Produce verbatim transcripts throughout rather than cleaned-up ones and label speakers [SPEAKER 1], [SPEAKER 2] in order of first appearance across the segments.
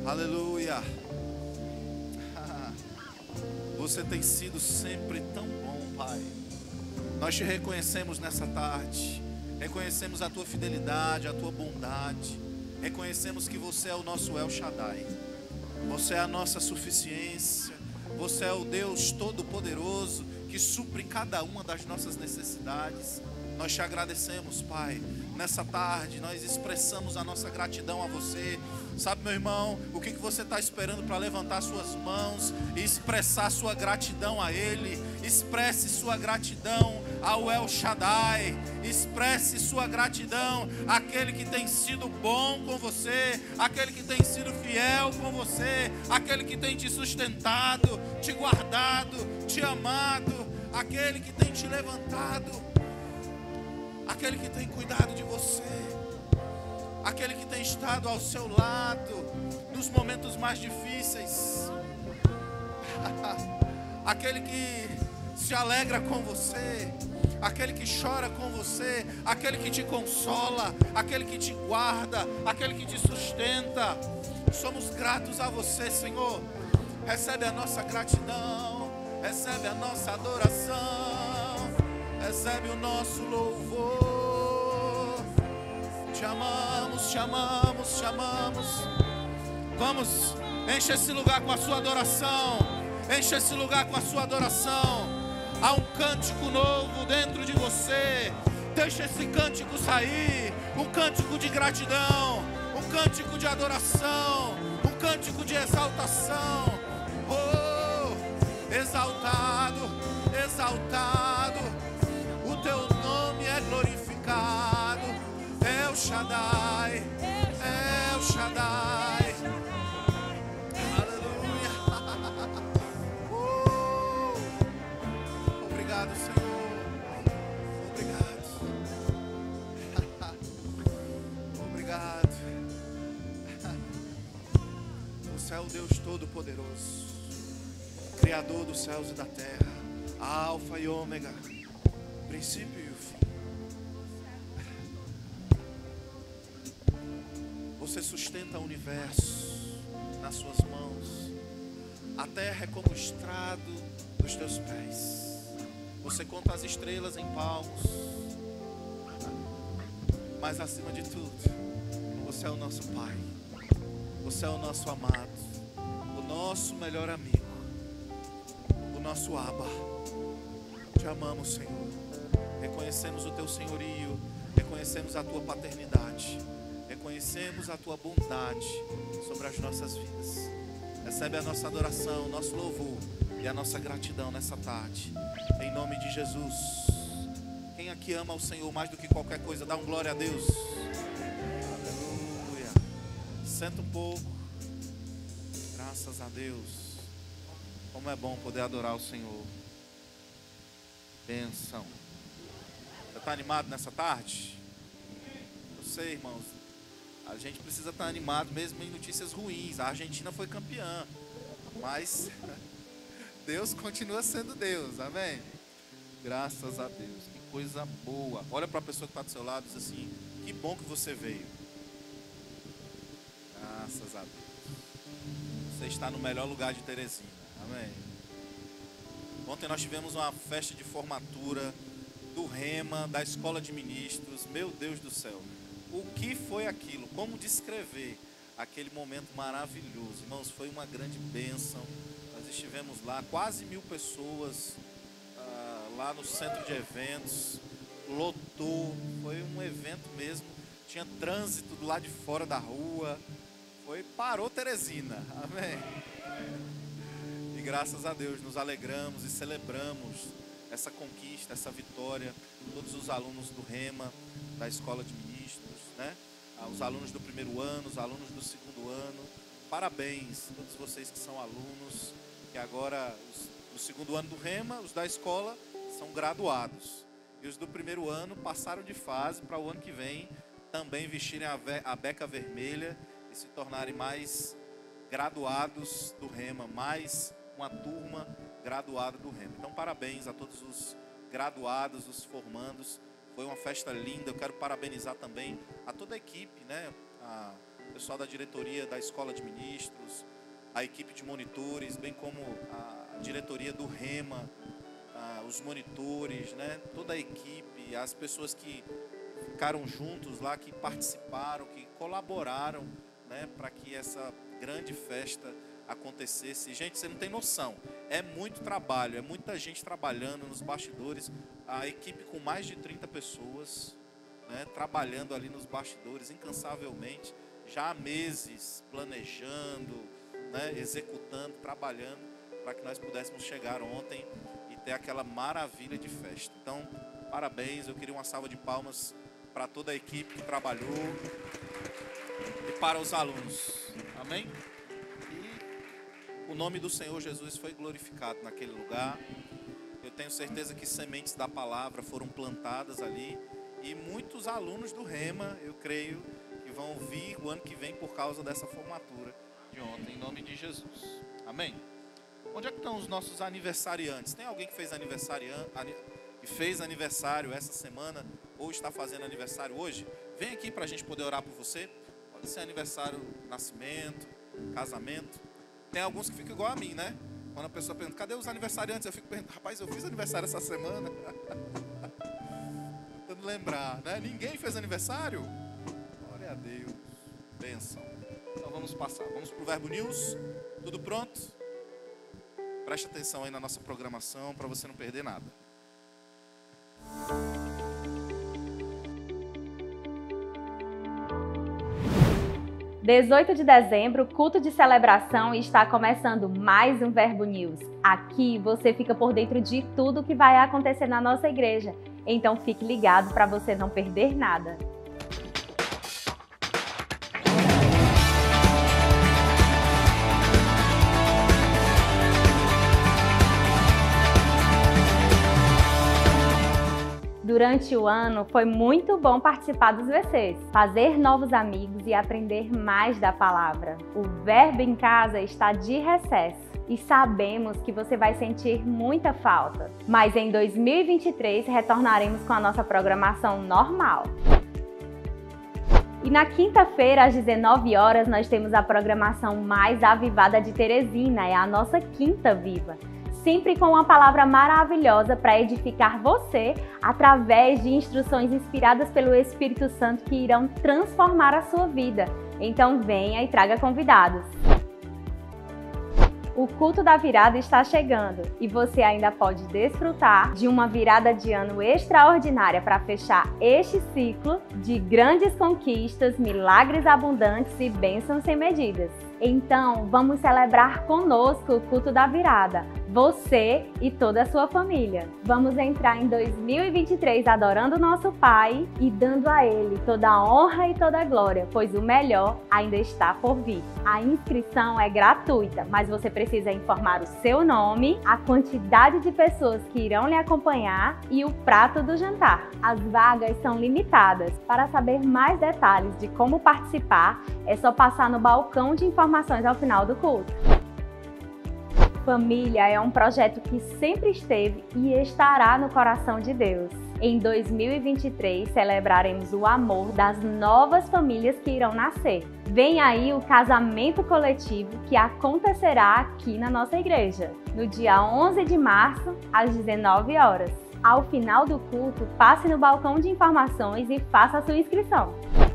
[SPEAKER 1] Aleluia. Você tem sido sempre tão bom, Pai. Nós te reconhecemos nessa tarde. Reconhecemos a tua fidelidade, a tua bondade. Reconhecemos que você é o nosso El Shaddai. Você é a nossa suficiência. Você é o Deus Todo-Poderoso que supre cada uma das nossas necessidades. Nós te agradecemos, Pai. Nessa tarde nós expressamos a nossa gratidão a você. Sabe, meu irmão, o que, que você está esperando para levantar suas mãos e expressar sua gratidão a Ele? Expresse sua gratidão ao El Shaddai. Expresse sua gratidão àquele que tem sido bom com você, aquele que tem sido fiel com você, aquele que tem te sustentado, te guardado, te amado, aquele que tem te levantado, aquele que tem cuidado de você, aquele que tem estado ao seu lado nos momentos mais difíceis, aquele que se alegra com você, aquele que chora com você, aquele que te consola, aquele que te guarda, aquele que te sustenta. Somos gratos a você, Senhor. Recebe a nossa gratidão, recebe a nossa adoração, recebe o nosso louvor. Te amamos, te amamos, te amamos. Vamos, enche esse lugar com a sua adoração. Enche esse lugar com a sua adoração. Há um cântico novo dentro de você. Deixa esse cântico sair. Um cântico de gratidão, um cântico de adoração, um cântico de exaltação. Oh, exaltado, exaltado, o teu nome é glorificado. El Shaddai, El Shaddai. Aleluia. Uh, obrigado, Senhor. Obrigado. Obrigado. Você é o Deus Todo-Poderoso, Criador dos céus e da terra, Alfa e Ômega, princípio e o fim. Você sustenta o universo nas suas mãos. A terra é como o estrado dos teus pés. Você conta as estrelas em palmos. Mas acima de tudo, você é o nosso Pai. Você é o nosso amado, o nosso melhor amigo, o nosso Abba. Te amamos, Senhor. Reconhecemos o teu senhorio, reconhecemos a tua paternidade, reconhecemos a tua bondade sobre as nossas vidas. Recebe a nossa adoração, o nosso louvor e a nossa gratidão nessa tarde, em nome de Jesus. Quem aqui ama o Senhor mais do que qualquer coisa, dá um glória a Deus. Aleluia. Senta um pouco. Graças a Deus. Como é bom poder adorar o Senhor. Bênção. Você está animado nessa tarde? Eu sei, irmãos, a gente precisa estar animado mesmo em notícias ruins. A Argentina foi campeã, mas Deus continua sendo Deus, amém? Graças a Deus, que coisa boa. Olha para a pessoa que está do seu lado e diz assim: que bom que você veio. Graças a Deus. Você está no melhor lugar de Teresina, amém? Ontem nós tivemos uma festa de formatura do Rema, da Escola de Ministros. Meu Deus do céu, o que foi aquilo? Como descrever aquele momento maravilhoso? Irmãos, foi uma grande bênção. Nós estivemos lá, quase mil pessoas, ah, lá no centro de eventos. Lotou, foi um evento mesmo. Tinha trânsito do lado de fora da rua. Foi, parou Teresina, amém? E graças a Deus nos alegramos e celebramos essa conquista, essa vitória. Todos os alunos do Rema, da Escola de Ministros, né? Os alunos do primeiro ano, os alunos do segundo ano. Parabéns a todos vocês que são alunos, que agora os do segundo ano do Rema, os da escola, são graduados. E os do primeiro ano passaram de fase para o ano que vem também vestirem a, a beca vermelha e se tornarem mais graduados do Rema, mais uma turma graduada do Rema. Então parabéns a todos os graduados, os formandos. Foi uma festa linda. Eu quero parabenizar também a toda a equipe, né? A, pessoal da diretoria da Escola de Ministros, a equipe de monitores, bem como a diretoria do Rema, a, os monitores, né? Toda a equipe, as pessoas que ficaram juntos lá, que participaram, que colaboraram, né, para que essa grande festa acontecesse. Gente, você não tem noção, é muito trabalho, é muita gente trabalhando nos bastidores, a equipe com mais de trinta pessoas, né, trabalhando ali nos bastidores incansavelmente, já há meses planejando, né, executando, trabalhando, para que nós pudéssemos chegar ontem e ter aquela maravilha de festa. Então, parabéns, eu queria uma salva de palmas para toda a equipe que trabalhou e para os alunos. Amém? E o nome do Senhor Jesus foi glorificado naquele lugar. Eu tenho certeza que sementes da palavra foram plantadas ali e muitos alunos do Rema, eu creio, que vão vir o ano que vem por causa dessa formatura de ontem, em nome de Jesus. Amém? Onde é que estão os nossos aniversariantes? Tem alguém que fez aniversário, que fez aniversário essa semana ou está fazendo aniversário hoje? Vem aqui para a gente poder orar por você. Pode ser aniversário, nascimento, casamento. Tem alguns que ficam igual a mim, né? Quando a pessoa pergunta, cadê os aniversariantes? Eu fico perguntando, rapaz, eu fiz aniversário essa semana. Tentando lembrar, né? Ninguém fez aniversário? Glória a Deus. Bênção. Então vamos passar. Vamos para o Verbo News. Tudo pronto? Preste atenção aí na nossa programação para você não perder nada.
[SPEAKER 2] dezoito de dezembro, culto de celebração, e está começando mais um Verbo News. Aqui você fica por dentro de tudo que vai acontecer na nossa igreja. Então fique ligado para você não perder nada. Durante o ano, foi muito bom participar dos V Cs, fazer novos amigos e aprender mais da palavra. O Verbo em Casa está de recesso e sabemos que você vai sentir muita falta. Mas em dois mil e vinte e três retornaremos com a nossa programação normal. E na quinta-feira, às dezenove horas, nós temos a programação mais avivada de Teresina, é a nossa Quinta Viva. Sempre com uma palavra maravilhosa para edificar você através de instruções inspiradas pelo Espírito Santo que irão transformar a sua vida. Então venha e traga convidados. O culto da virada está chegando e você ainda pode desfrutar de uma virada de ano extraordinária para fechar este ciclo de grandes conquistas, milagres abundantes e bênçãos sem medidas. Então, vamos celebrar conosco o culto da virada, você e toda a sua família. Vamos entrar em dois mil e vinte e três adorando o nosso Pai e dando a Ele toda a honra e toda a glória, pois o melhor ainda está por vir. A inscrição é gratuita, mas você precisa informar o seu nome, a quantidade de pessoas que irão lhe acompanhar e o prato do jantar. As vagas são limitadas. Para saber mais detalhes de como participar, é só passar no balcão de informações ao final do culto. Família é um projeto que sempre esteve e estará no coração de Deus. Em dois mil e vinte e três, celebraremos o amor das novas famílias que irão nascer. Vem aí o casamento coletivo que acontecerá aqui na nossa igreja, no dia onze de março, às dezenove horas. Ao final do culto, passe no balcão de informações e faça a sua inscrição.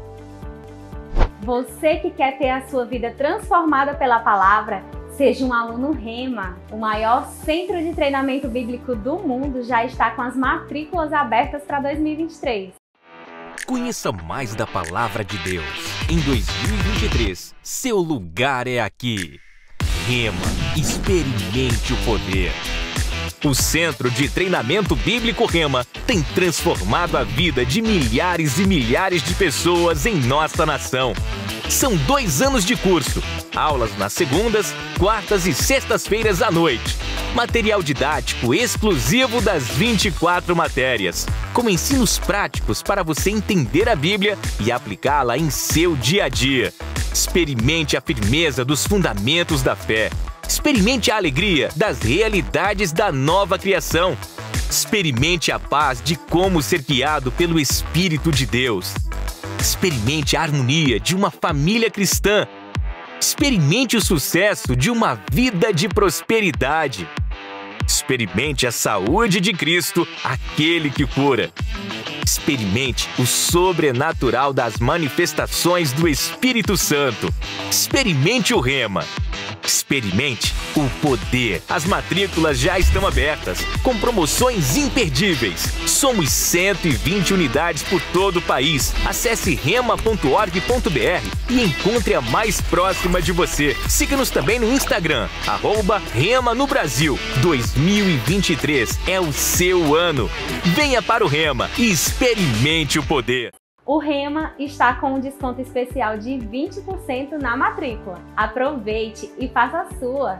[SPEAKER 2] Você que quer ter a sua vida transformada pela palavra, seja um aluno Rema. O maior centro de treinamento bíblico do mundo já está com as matrículas abertas para dois mil e vinte e três.
[SPEAKER 3] Conheça mais da Palavra de Deus. Em dois mil e vinte e três, seu lugar é aqui. Rema, experimente o poder. O Centro de Treinamento Bíblico Rema tem transformado a vida de milhares e milhares de pessoas em nossa nação. São dois anos de curso, aulas nas segundas, quartas e sextas-feiras à noite. Material didático exclusivo das vinte e quatro matérias, com ensinos práticos para você entender a Bíblia e aplicá-la em seu dia a dia. Experimente a firmeza dos fundamentos da fé. Experimente a alegria das realidades da nova criação. Experimente a paz de como ser guiado pelo Espírito de Deus. Experimente a harmonia de uma família cristã. Experimente o sucesso de uma vida de prosperidade. Experimente a saúde de Cristo, aquele que cura. Experimente o sobrenatural das manifestações do Espírito Santo. Experimente o Rema. Experimente o poder. As matrículas já estão abertas, com promoções imperdíveis. Somos cento e vinte unidades por todo o país. Acesse rema ponto org ponto br e encontre a mais próxima de você. Siga-nos também no Instagram, arroba Rema no Brasil. dois mil e vinte e três é o seu ano. Venha para o Rema e experimente o poder.
[SPEAKER 2] O Rema está com um desconto especial de vinte por cento na matrícula. Aproveite e faça a sua!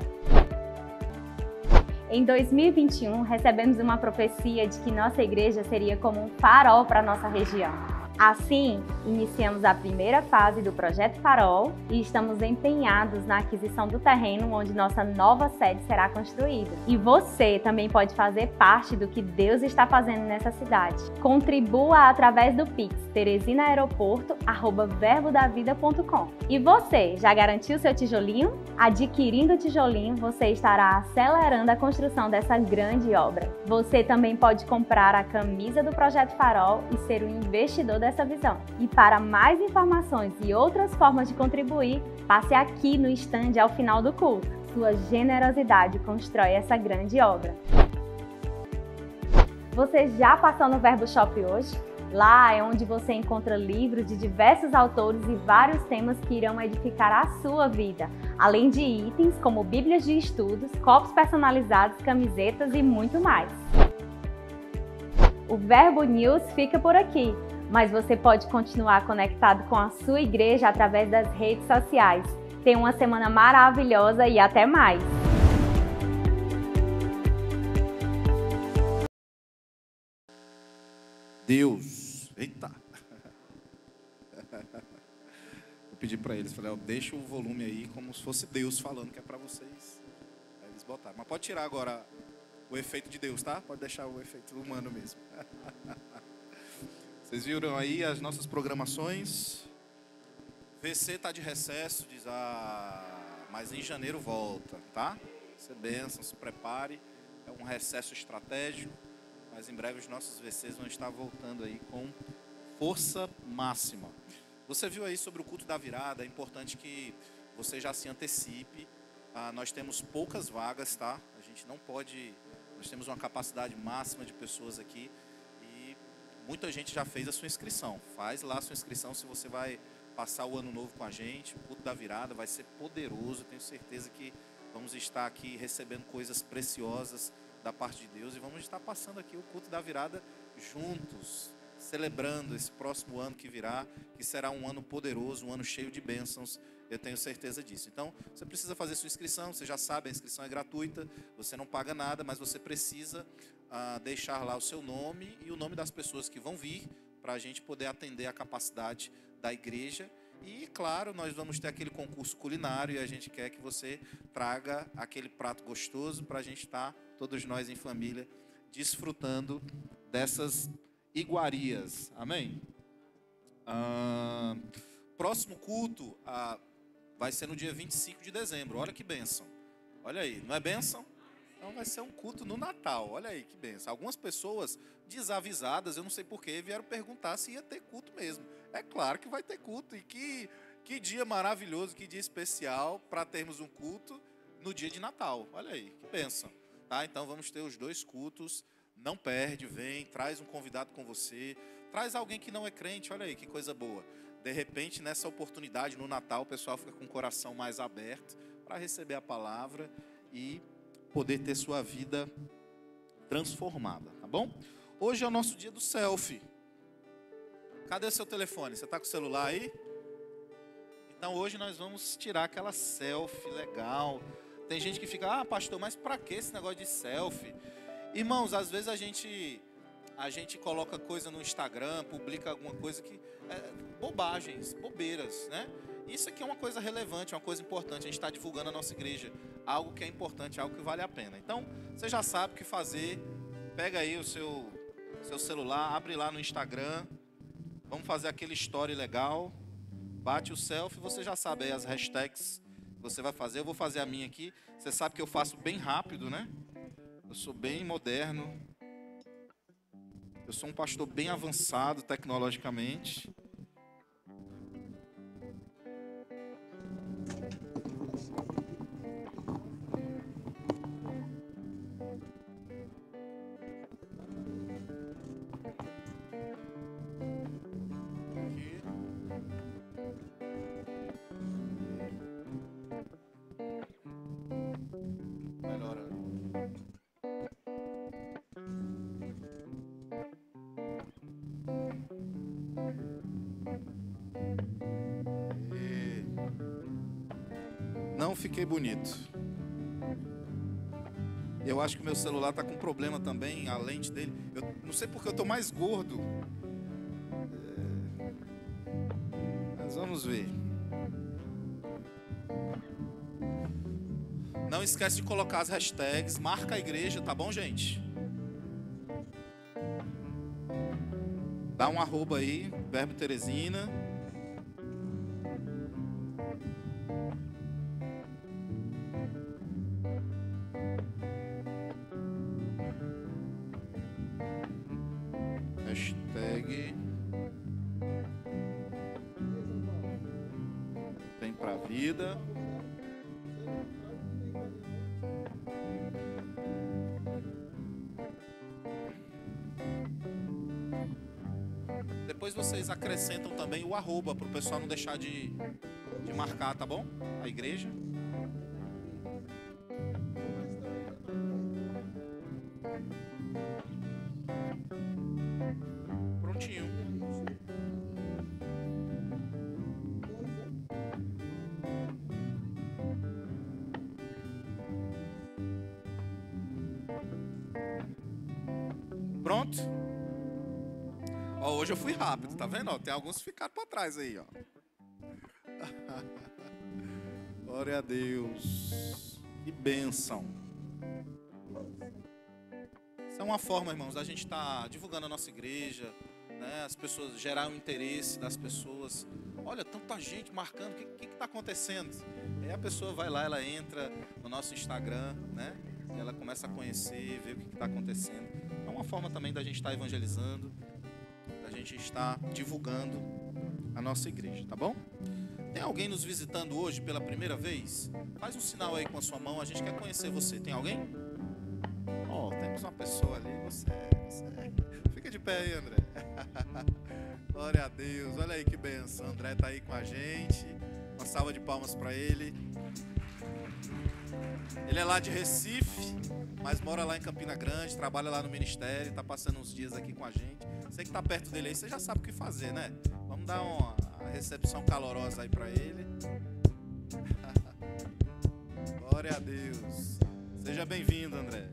[SPEAKER 2] Em dois mil e vinte e um, recebemos uma profecia de que nossa igreja seria como um farol para nossa região. Assim, iniciamos a primeira fase do Projeto Farol e estamos empenhados na aquisição do terreno onde nossa nova sede será construída. E você também pode fazer parte do que Deus está fazendo nessa cidade. Contribua através do Pix teresinaeroporto arroba verbo da vida ponto com. E você, já garantiu seu tijolinho? Adquirindo o tijolinho, você estará acelerando a construção dessa grande obra. Você também pode comprar a camisa do Projeto Farol e ser um investidor dessa visão. E para mais informações e outras formas de contribuir, passe aqui no stand ao final do culto. Sua generosidade constrói essa grande obra. Você já passou no Verbo Shop hoje? Lá é onde você encontra livros de diversos autores e vários temas que irão edificar a sua vida, além de itens como bíblias de estudos, copos personalizados, camisetas e muito mais. O Verbo News fica por aqui, mas você pode continuar conectado com a sua igreja através das redes sociais. Tenha uma semana maravilhosa e até mais!
[SPEAKER 1] Deus, eita! Eu pedi para eles, falei, ó, deixa o volume aí como se fosse Deus falando, que é para vocês. Aí eles botaram. Mas pode tirar agora o efeito de Deus, tá? Pode deixar o efeito humano mesmo. Vocês viram aí as nossas programações? V C tá de recesso, diz, ah, mas em janeiro volta, tá? Isso é bênção, se prepare. É um recesso estratégico, mas em breve os nossos V Cs vão estar voltando aí com força máxima. Você viu aí sobre o culto da virada, é importante que você já se antecipe. Ah, nós temos poucas vagas, tá? A gente não pode, nós temos uma capacidade máxima de pessoas aqui e muita gente já fez a sua inscrição. Faz lá a sua inscrição se você vai passar o ano novo com a gente. O culto da virada vai ser poderoso, tenho certeza que vamos estar aqui recebendo coisas preciosas da parte de Deus e vamos estar passando aqui o culto da virada juntos, celebrando esse próximo ano que virá, que será um ano poderoso, um ano cheio de bênçãos, eu tenho certeza disso. Então, você precisa fazer sua inscrição, você já sabe, a inscrição é gratuita, você não paga nada, mas você precisa ah, deixar lá o seu nome e o nome das pessoas que vão vir, para a gente poder atender a capacidade da igreja. E, claro, nós vamos ter aquele concurso culinário e a gente quer que você traga aquele prato gostoso para a gente estar, todos nós em família, desfrutando dessas iguarias. Amém? Ah, próximo culto ah, vai ser no dia vinte e cinco de dezembro. Olha que bênção. Olha aí, não é bênção? Então vai ser um culto no Natal. Olha aí que bênção. Algumas pessoas desavisadas, eu não sei porquê, vieram perguntar se ia ter culto mesmo. É claro que vai ter culto. E que, que dia maravilhoso, que dia especial para termos um culto no dia de Natal. Olha aí, que bênção. Tá? Então vamos ter os dois cultos. Não perde, vem, traz um convidado com você. Traz alguém que não é crente, olha aí que coisa boa. De repente, nessa oportunidade, no Natal, o pessoal fica com o coração mais aberto para receber a palavra e poder ter sua vida transformada, tá bom? Hoje é o nosso dia do selfie. Cadê o seu telefone? Você está com o celular aí? Então hoje nós vamos tirar aquela selfie legal. Tem gente que fica, ah, pastor, mas para que esse negócio de selfie? Irmãos, às vezes a gente, a gente coloca coisa no Instagram, publica alguma coisa que... É, bobagens, bobeiras, né? Isso aqui é uma coisa relevante, uma coisa importante. A gente está divulgando a nossa igreja. Algo que é importante, algo que vale a pena. Então, você já sabe o que fazer. Pega aí o seu, seu celular, abre lá no Instagram. Vamos fazer aquele story legal. Bate o selfie, você já sabe aí as hashtags que você vai fazer. Eu vou fazer a minha aqui. Você sabe que eu faço bem rápido, né? Eu sou bem moderno. Eu sou um pastor bem avançado tecnologicamente. Não fiquei bonito. Eu acho que o meu celular tá com problema também, a lente dele. Eu não sei porque eu tô mais gordo. É... Mas vamos ver. Não esquece de colocar as hashtags, marca a igreja, tá bom, gente? Dá um arroba aí, Verbo Teresina. Hashtag Tem pra vida. Depois vocês acrescentam também o arroba para o pessoal não deixar de, de marcar, tá bom? A igreja. Prontinho. Pronto? Ó, hoje eu fui rápido, tá vendo? Ó, tem alguns que ficaram para trás aí, ó. Glória a Deus. Que bênção. Isso é uma forma, irmãos, da gente estar tá divulgando a nossa igreja, né? As pessoas, gerar o interesse das pessoas. Olha, tanta gente marcando, o que está acontecendo? Aí a pessoa vai lá, ela entra no nosso Instagram, né? E ela começa a conhecer, ver o que está acontecendo. É uma forma também da gente estar tá evangelizando, da gente estar divulgando a nossa igreja, tá bom? Tem alguém nos visitando hoje pela primeira vez? Faz um sinal aí com a sua mão, a gente quer conhecer você. Tem alguém? Ó, oh, temos uma pessoa ali, você, você. Fica de pé aí, André. Glória a Deus, olha aí que benção. André tá aí com a gente. Uma salva de palmas para ele. Ele é lá de Recife, mas mora lá em Campina Grande, trabalha lá no ministério, tá passando uns dias aqui com a gente. Você que tá perto dele aí, você já sabe o que fazer, né? Vamos dar uma recepção calorosa aí para ele. Glória a Deus. Seja bem-vindo, André.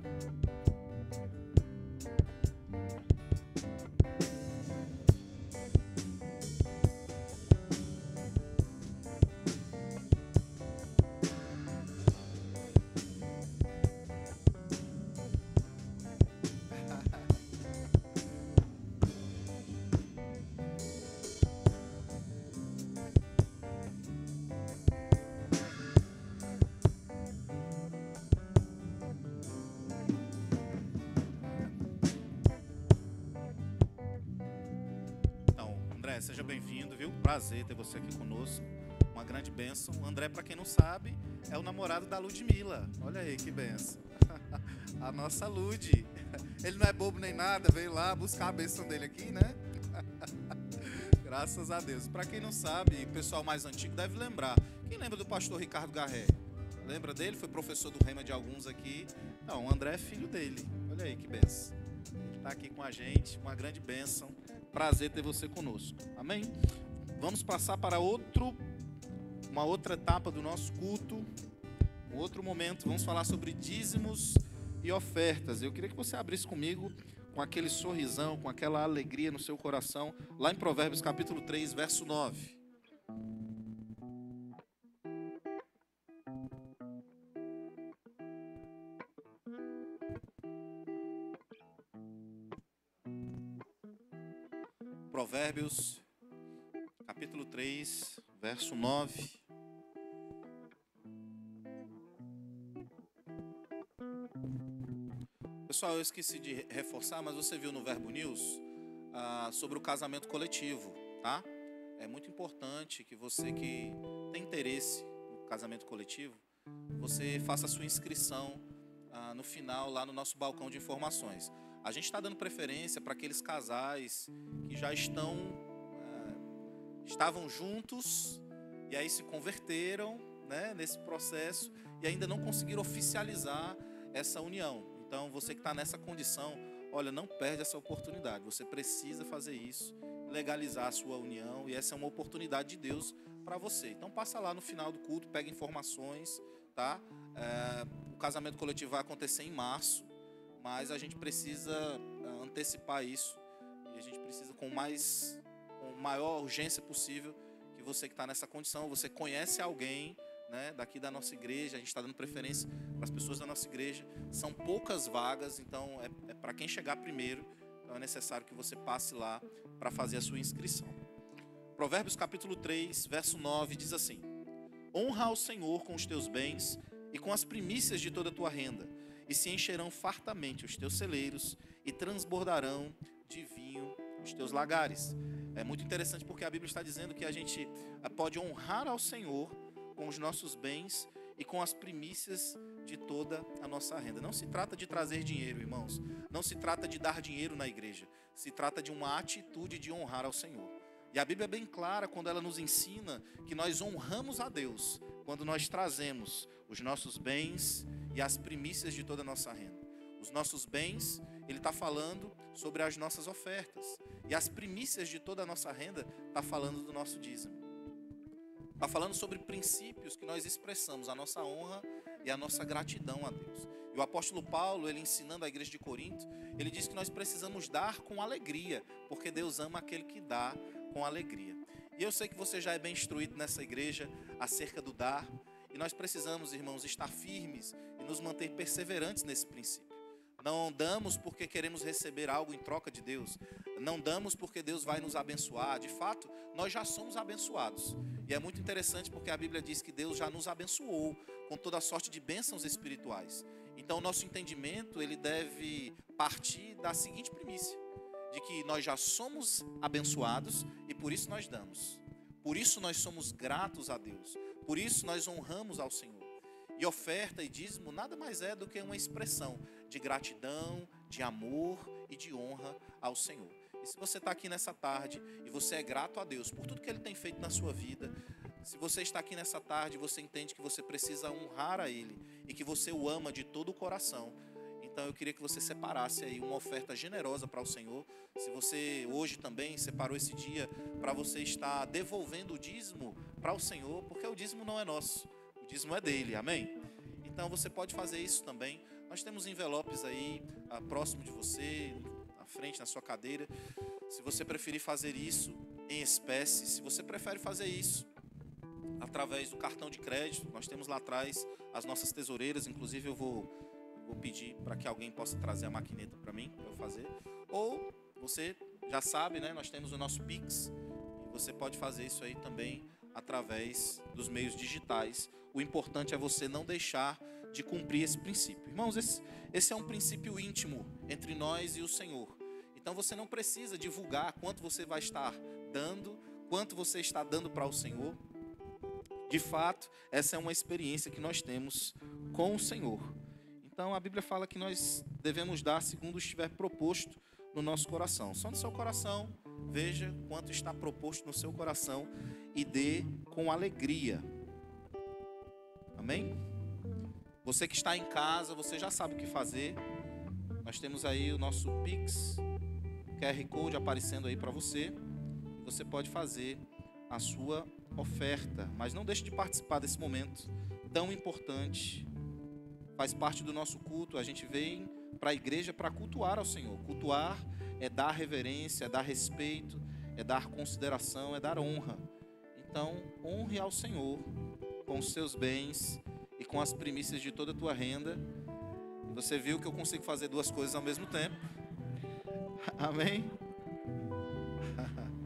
[SPEAKER 1] Seja bem-vindo, viu? Prazer ter você aqui conosco. Uma grande bênção. O André, para quem não sabe, é o namorado da Ludmila. Olha aí que bênção. A nossa Lud. Ele não é bobo nem nada, veio lá buscar a bênção dele aqui, né? Graças a Deus. Para quem não sabe, o pessoal mais antigo deve lembrar. Quem lembra do pastor Ricardo Garré? Lembra dele? Foi professor do Rema de alguns aqui. Não, o André é filho dele. Olha aí que bênção. Ele está aqui com a gente. Uma grande bênção. Prazer ter você conosco. Amém? Vamos passar para outro, uma outra etapa do nosso culto, um outro momento. Vamos falar sobre dízimos e ofertas. Eu queria que você abrisse comigo com aquele sorrisão, com aquela alegria no seu coração, lá em Provérbios capítulo três, verso nove. Provérbios, capítulo três, verso nove. Pessoal, eu esqueci de reforçar, mas você viu no Verbo News ah, sobre o casamento coletivo, tá? É muito importante que você que tem interesse no casamento coletivo, você faça a sua inscrição ah, no final, lá no nosso balcão de informações. A gente está dando preferência para aqueles casais que já estão, ah, estavam juntos e aí se converteram, né, nesse processo e ainda não conseguiram oficializar essa união. Então, você que está nessa condição, olha, não perde essa oportunidade. Você precisa fazer isso, legalizar a sua união, e essa é uma oportunidade de Deus para você. Então, passa lá no final do culto, pega informações, tá? É, o casamento coletivo vai acontecer em março, mas a gente precisa antecipar isso e a gente precisa com mais, com maior urgência possível, que você que está nessa condição, você conhece alguém, né, daqui da nossa igreja, a gente está dando preferência para as pessoas da nossa igreja, são poucas vagas, então é, é para quem chegar primeiro, então é necessário que você passe lá para fazer a sua inscrição. Provérbios capítulo três, verso nove, diz assim: honra ao Senhor com os teus bens e com as primícias de toda a tua renda, e se encherão fartamente os teus celeiros e transbordarão de vinho os teus lagares. É muito interessante porque a Bíblia está dizendo que a gente pode honrar ao Senhor com os nossos bens e com as primícias de toda a nossa renda. Não se trata de trazer dinheiro, irmãos. Não se trata de dar dinheiro na igreja. Se trata de uma atitude de honrar ao Senhor. E a Bíblia é bem clara quando ela nos ensina que nós honramos a Deus quando nós trazemos os nossos bens e as primícias de toda a nossa renda. Os nossos bens, ele está falando sobre as nossas ofertas. E as primícias de toda a nossa renda está falando do nosso dízimo. Está falando sobre princípios que nós expressamos, a nossa honra e a nossa gratidão a Deus. E o apóstolo Paulo, ele ensinando a igreja de Corinto, ele diz que nós precisamos dar com alegria, porque Deus ama aquele que dá com alegria. E eu sei que você já é bem instruído nessa igreja acerca do dar, e nós precisamos, irmãos, estar firmes e nos manter perseverantes nesse princípio. Não damos porque queremos receber algo em troca de Deus. Não damos porque Deus vai nos abençoar. De fato, nós já somos abençoados. E é muito interessante porque a Bíblia diz que Deus já nos abençoou com toda sorte de bênçãos espirituais. Então, o nosso entendimento, ele deve partir da seguinte premissa: de que nós já somos abençoados e por isso nós damos. Por isso nós somos gratos a Deus. Por isso nós honramos ao Senhor. E oferta e dízimo nada mais é do que uma expressão de gratidão, de amor e de honra ao Senhor. E se você está aqui nessa tarde e você é grato a Deus por tudo que Ele tem feito na sua vida, se você está aqui nessa tarde e você entende que você precisa honrar a Ele e que você o ama de todo o coração, então eu queria que você separasse aí uma oferta generosa para o Senhor. Se você hoje também separou esse dia para você estar devolvendo o dízimo para o Senhor, porque o dízimo não é nosso. O dízimo é dele, amém? Então você pode fazer isso também. Nós temos envelopes aí ah, próximo de você, à frente, na sua cadeira. Se você preferir fazer isso em espécie, se você prefere fazer isso através do cartão de crédito, nós temos lá atrás as nossas tesoureiras. Inclusive eu vou, vou pedir para que alguém possa trazer a maquineta para mim, para eu fazer. Ou você já sabe, né? Nós temos o nosso Pix e você pode fazer isso aí também através dos meios digitais. O importante é você não deixar de cumprir esse princípio. Irmãos, esse, esse é um princípio íntimo entre nós e o Senhor. Então você não precisa divulgar quanto você vai estar dando, quanto você está dando para o Senhor. De fato, essa é uma experiência que nós temos com o Senhor. Então a Bíblia fala que nós devemos dar segundo estiver proposto no nosso coração. Só no seu coração, veja quanto está proposto no seu coração e dê com alegria. Amém? Você que está em casa, você já sabe o que fazer. Nós temos aí o nosso Pix, Q R Code aparecendo aí para você. Você pode fazer a sua oferta, mas não deixe de participar desse momento tão importante. Faz parte do nosso culto. A gente vem para a igreja para cultuar ao Senhor. Cultuar é dar reverência, é dar respeito, é dar consideração, é dar honra. Então, honre ao Senhor com os seus bens e com as primícias de toda a tua renda. Você viu que eu consigo fazer duas coisas ao mesmo tempo. Amém?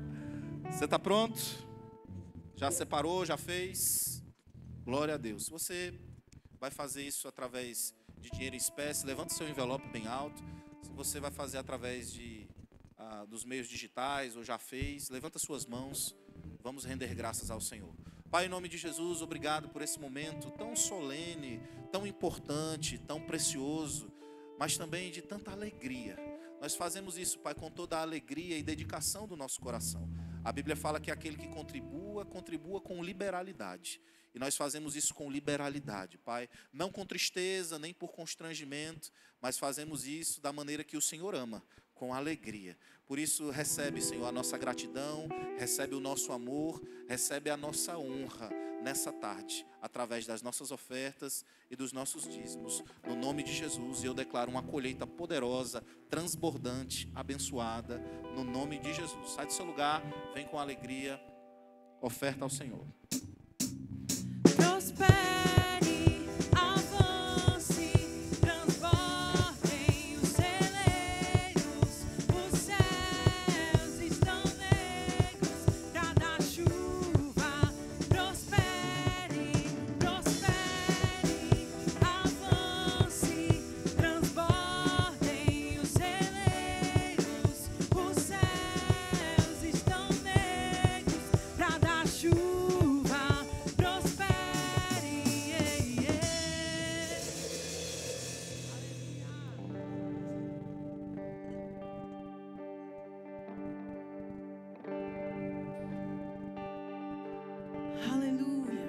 [SPEAKER 1] Você está pronto? Já separou? Já fez? Glória a Deus. Se você vai fazer isso através de dinheiro em espécie, levanta seu envelope bem alto. Se você vai fazer através de, ah, dos meios digitais ou já fez, levanta suas mãos. Vamos render graças ao Senhor. Pai, em nome de Jesus, obrigado por esse momento tão solene, tão importante, tão precioso, mas também de tanta alegria. Nós fazemos isso, Pai, com toda a alegria e dedicação do nosso coração. A Bíblia fala que aquele que contribua, contribua com liberalidade. E nós fazemos isso com liberalidade, Pai. Não com tristeza, nem por constrangimento, mas fazemos isso da maneira que o Senhor ama, com alegria. Por isso, recebe, Senhor, a nossa gratidão, recebe o nosso amor, recebe a nossa honra nessa tarde, através das nossas ofertas e dos nossos dízimos. No nome de Jesus, eu declaro uma colheita poderosa, transbordante, abençoada, no nome de Jesus. Sai do seu lugar, vem com alegria, oferta ao Senhor.
[SPEAKER 4] Prospere, avance, transbordem os celeiros, os céus estão negros pra dar chuva. Prospere, prospere, avance, transbordem os celeiros, os céus estão negros pra dar chuva. Aleluia,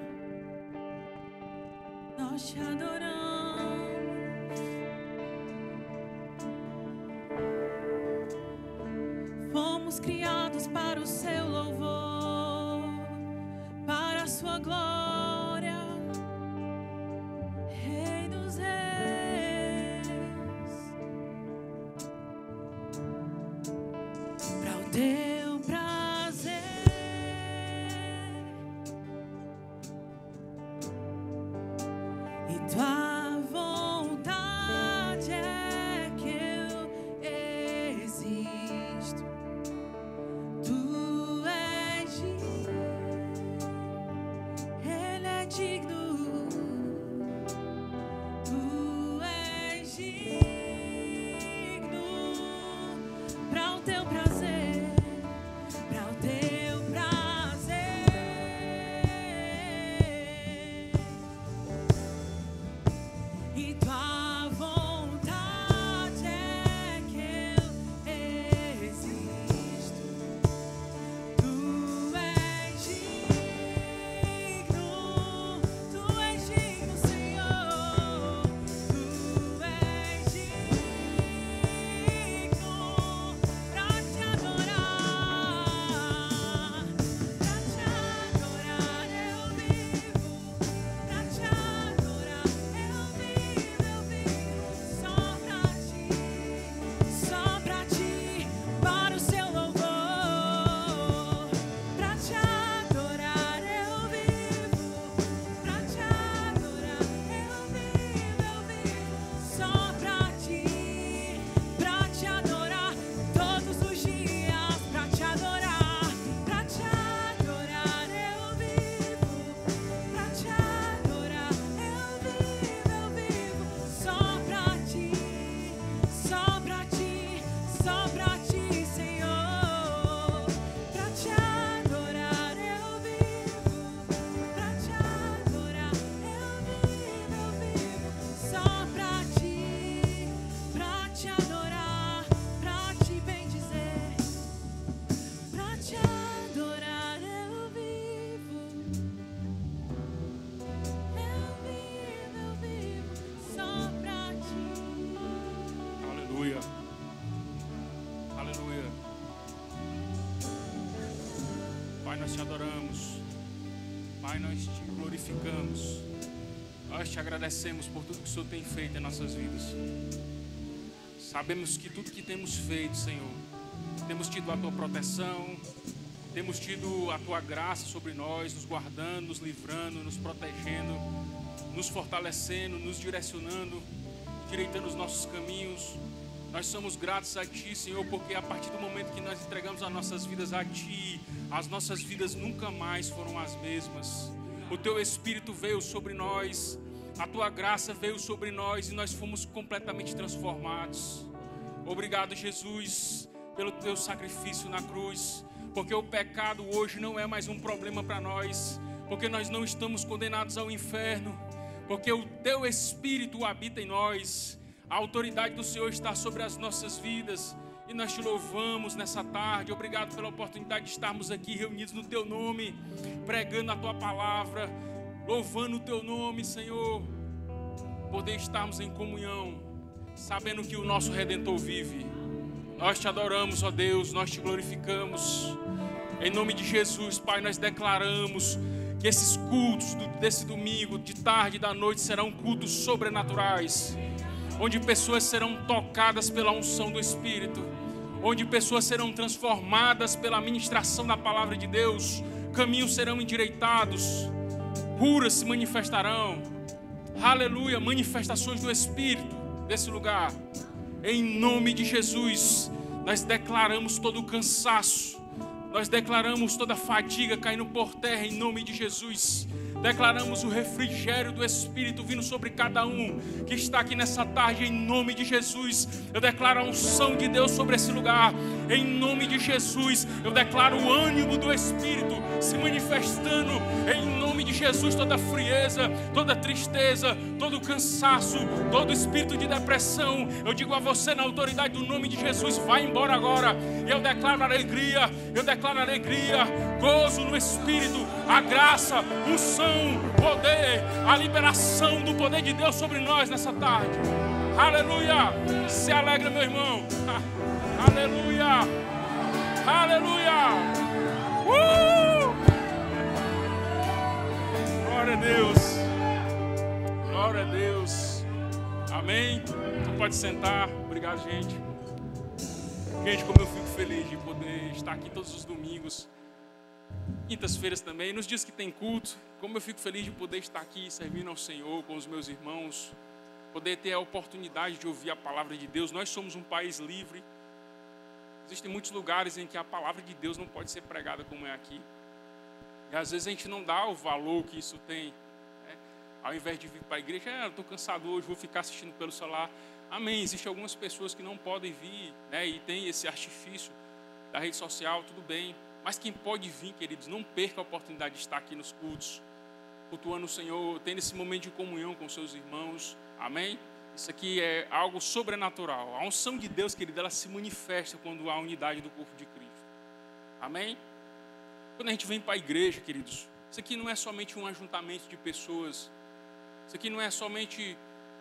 [SPEAKER 4] nós te adoramos, fomos criados para o seu louvor, para a sua glória, Rei dos Reis, para o teu prazer. E tua vontade é que eu existo. Tu és digno, Ele é digno. Tu és digno para o teu prazer, para o teu prazer. E tua vontade é que eu existo. Tu és digno, tu és digno, Senhor. Tu és digno pra te adorar, pra te adorar eu vivo, pra te adorar eu vivo, eu vivo só pra ti, só pra ti, para o seu louvor. Pra te adorar eu vivo, pra te adorar eu vivo, eu vivo só pra ti, pra te adorar todos os dias, pra te adorar, pra te adorar eu vivo, pra te adorar eu vivo, eu vivo só pra ti, só pra ti, só pra ti, Senhor. Pra te adorar eu vivo, pra te adorar eu vivo, eu vivo só pra ti, pra te adorar, pra te bendizer, pra te adorar eu vivo, eu vivo, eu vivo só pra ti.
[SPEAKER 5] Aleluia. Aleluia. Pai, nós te adoramos. Pai, nós te glorificamos. Nós te agradecemos por tudo que o Senhor tem feito em nossas vidas. Sabemos que tudo que temos feito, Senhor, temos tido a tua proteção, temos tido a tua graça sobre nós, nos guardando, nos livrando, nos protegendo, nos fortalecendo, nos direcionando, direitando os nossos caminhos. Nós somos gratos a Ti, Senhor, porque a partir do momento que nós entregamos as nossas vidas a Ti, as nossas vidas nunca mais foram as mesmas. O Teu Espírito veio sobre nós, a Tua graça veio sobre nós e nós fomos completamente transformados. Obrigado, Jesus, pelo Teu sacrifício na cruz, porque o pecado hoje não é mais um problema para nós, porque nós não estamos condenados ao inferno, porque o Teu Espírito habita em nós. A autoridade do Senhor está sobre as nossas vidas e nós Te louvamos nessa tarde. Obrigado pela oportunidade de estarmos aqui reunidos no Teu nome, pregando a Tua palavra, louvando o Teu nome, Senhor. Poder estarmos em comunhão, sabendo que o nosso Redentor vive. Nós Te adoramos, ó Deus, nós Te glorificamos. Em nome de Jesus, Pai, nós declaramos que esses cultos desse domingo, de tarde e da noite, serão cultos sobrenaturais, onde pessoas serão tocadas pela unção do Espírito, onde pessoas serão transformadas pela ministração da palavra de Deus, caminhos serão endireitados, curas se manifestarão, aleluia, manifestações do Espírito desse lugar. Em nome de Jesus, nós declaramos todo o cansaço, nós declaramos toda a fadiga caindo por terra em nome de Jesus. Declaramos o refrigério do Espírito vindo sobre cada um que está aqui nessa tarde, em nome de Jesus. Eu declaro a unção de Deus sobre esse lugar, em nome de Jesus. Eu declaro o ânimo do Espírito se manifestando, em nome de Jesus. Toda frieza, toda tristeza, todo cansaço, todo espírito de depressão, eu digo a você na autoridade do nome de Jesus, vai embora agora. E eu declaro alegria, eu declaro alegria, gozo no Espírito, a graça, unção, poder, a liberação do poder de Deus sobre nós nessa tarde. Aleluia! Se alegra, meu irmão. Aleluia! Aleluia! Uh! Glória a Deus! Glória a Deus! Amém? Tu pode sentar. Obrigado, gente. Gente, como eu fico feliz de poder estar aqui todos os domingos, quintas-feiras também, nos dias que tem culto. Como eu fico feliz de poder estar aqui servindo ao Senhor com os meus irmãos, poder ter a oportunidade de ouvir a palavra de Deus. Nós somos um país livre. Existem muitos lugares em que a palavra de Deus não pode ser pregada como é aqui. E às vezes a gente não dá o valor que isso tem, né? Ao invés de vir para a igreja, ah, eu estou cansado hoje, vou ficar assistindo pelo celular. Amém. Existem algumas pessoas que não podem vir, né? E tem esse artifício da rede social, tudo bem. Mas quem pode vir, queridos, não perca a oportunidade de estar aqui nos cultos, cultuando o Senhor, tendo esse momento de comunhão com seus irmãos. Amém? Isso aqui é algo sobrenatural. A unção de Deus, querido, ela se manifesta quando há unidade do corpo de Cristo. Amém? Quando a gente vem para a igreja, queridos, isso aqui não é somente um ajuntamento de pessoas. Isso aqui não é somente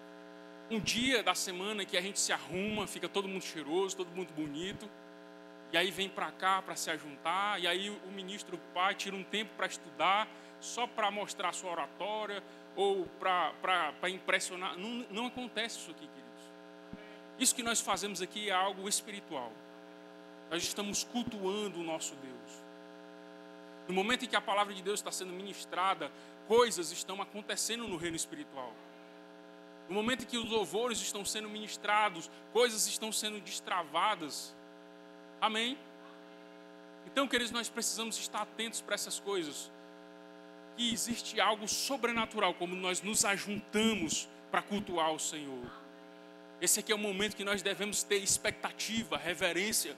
[SPEAKER 5] um dia da semana que a gente se arruma, fica todo mundo cheiroso, todo mundo bonito. E aí vem para cá para se ajuntar, e aí o ministro, o pai, tira um tempo para estudar, só para mostrar a sua oratória, ou para impressionar. Não, não acontece isso aqui, queridos. Isso que nós fazemos aqui é algo espiritual. Nós estamos cultuando o nosso Deus. No momento em que a palavra de Deus está sendo ministrada, coisas estão acontecendo no reino espiritual. No momento em que os louvores estão sendo ministrados, coisas estão sendo destravadas. Amém? Então, queridos, nós precisamos estar atentos para essas coisas. Que existe algo sobrenatural, como nós nos ajuntamos para cultuar o Senhor. Esse aqui é o momento que nós devemos ter expectativa, reverência.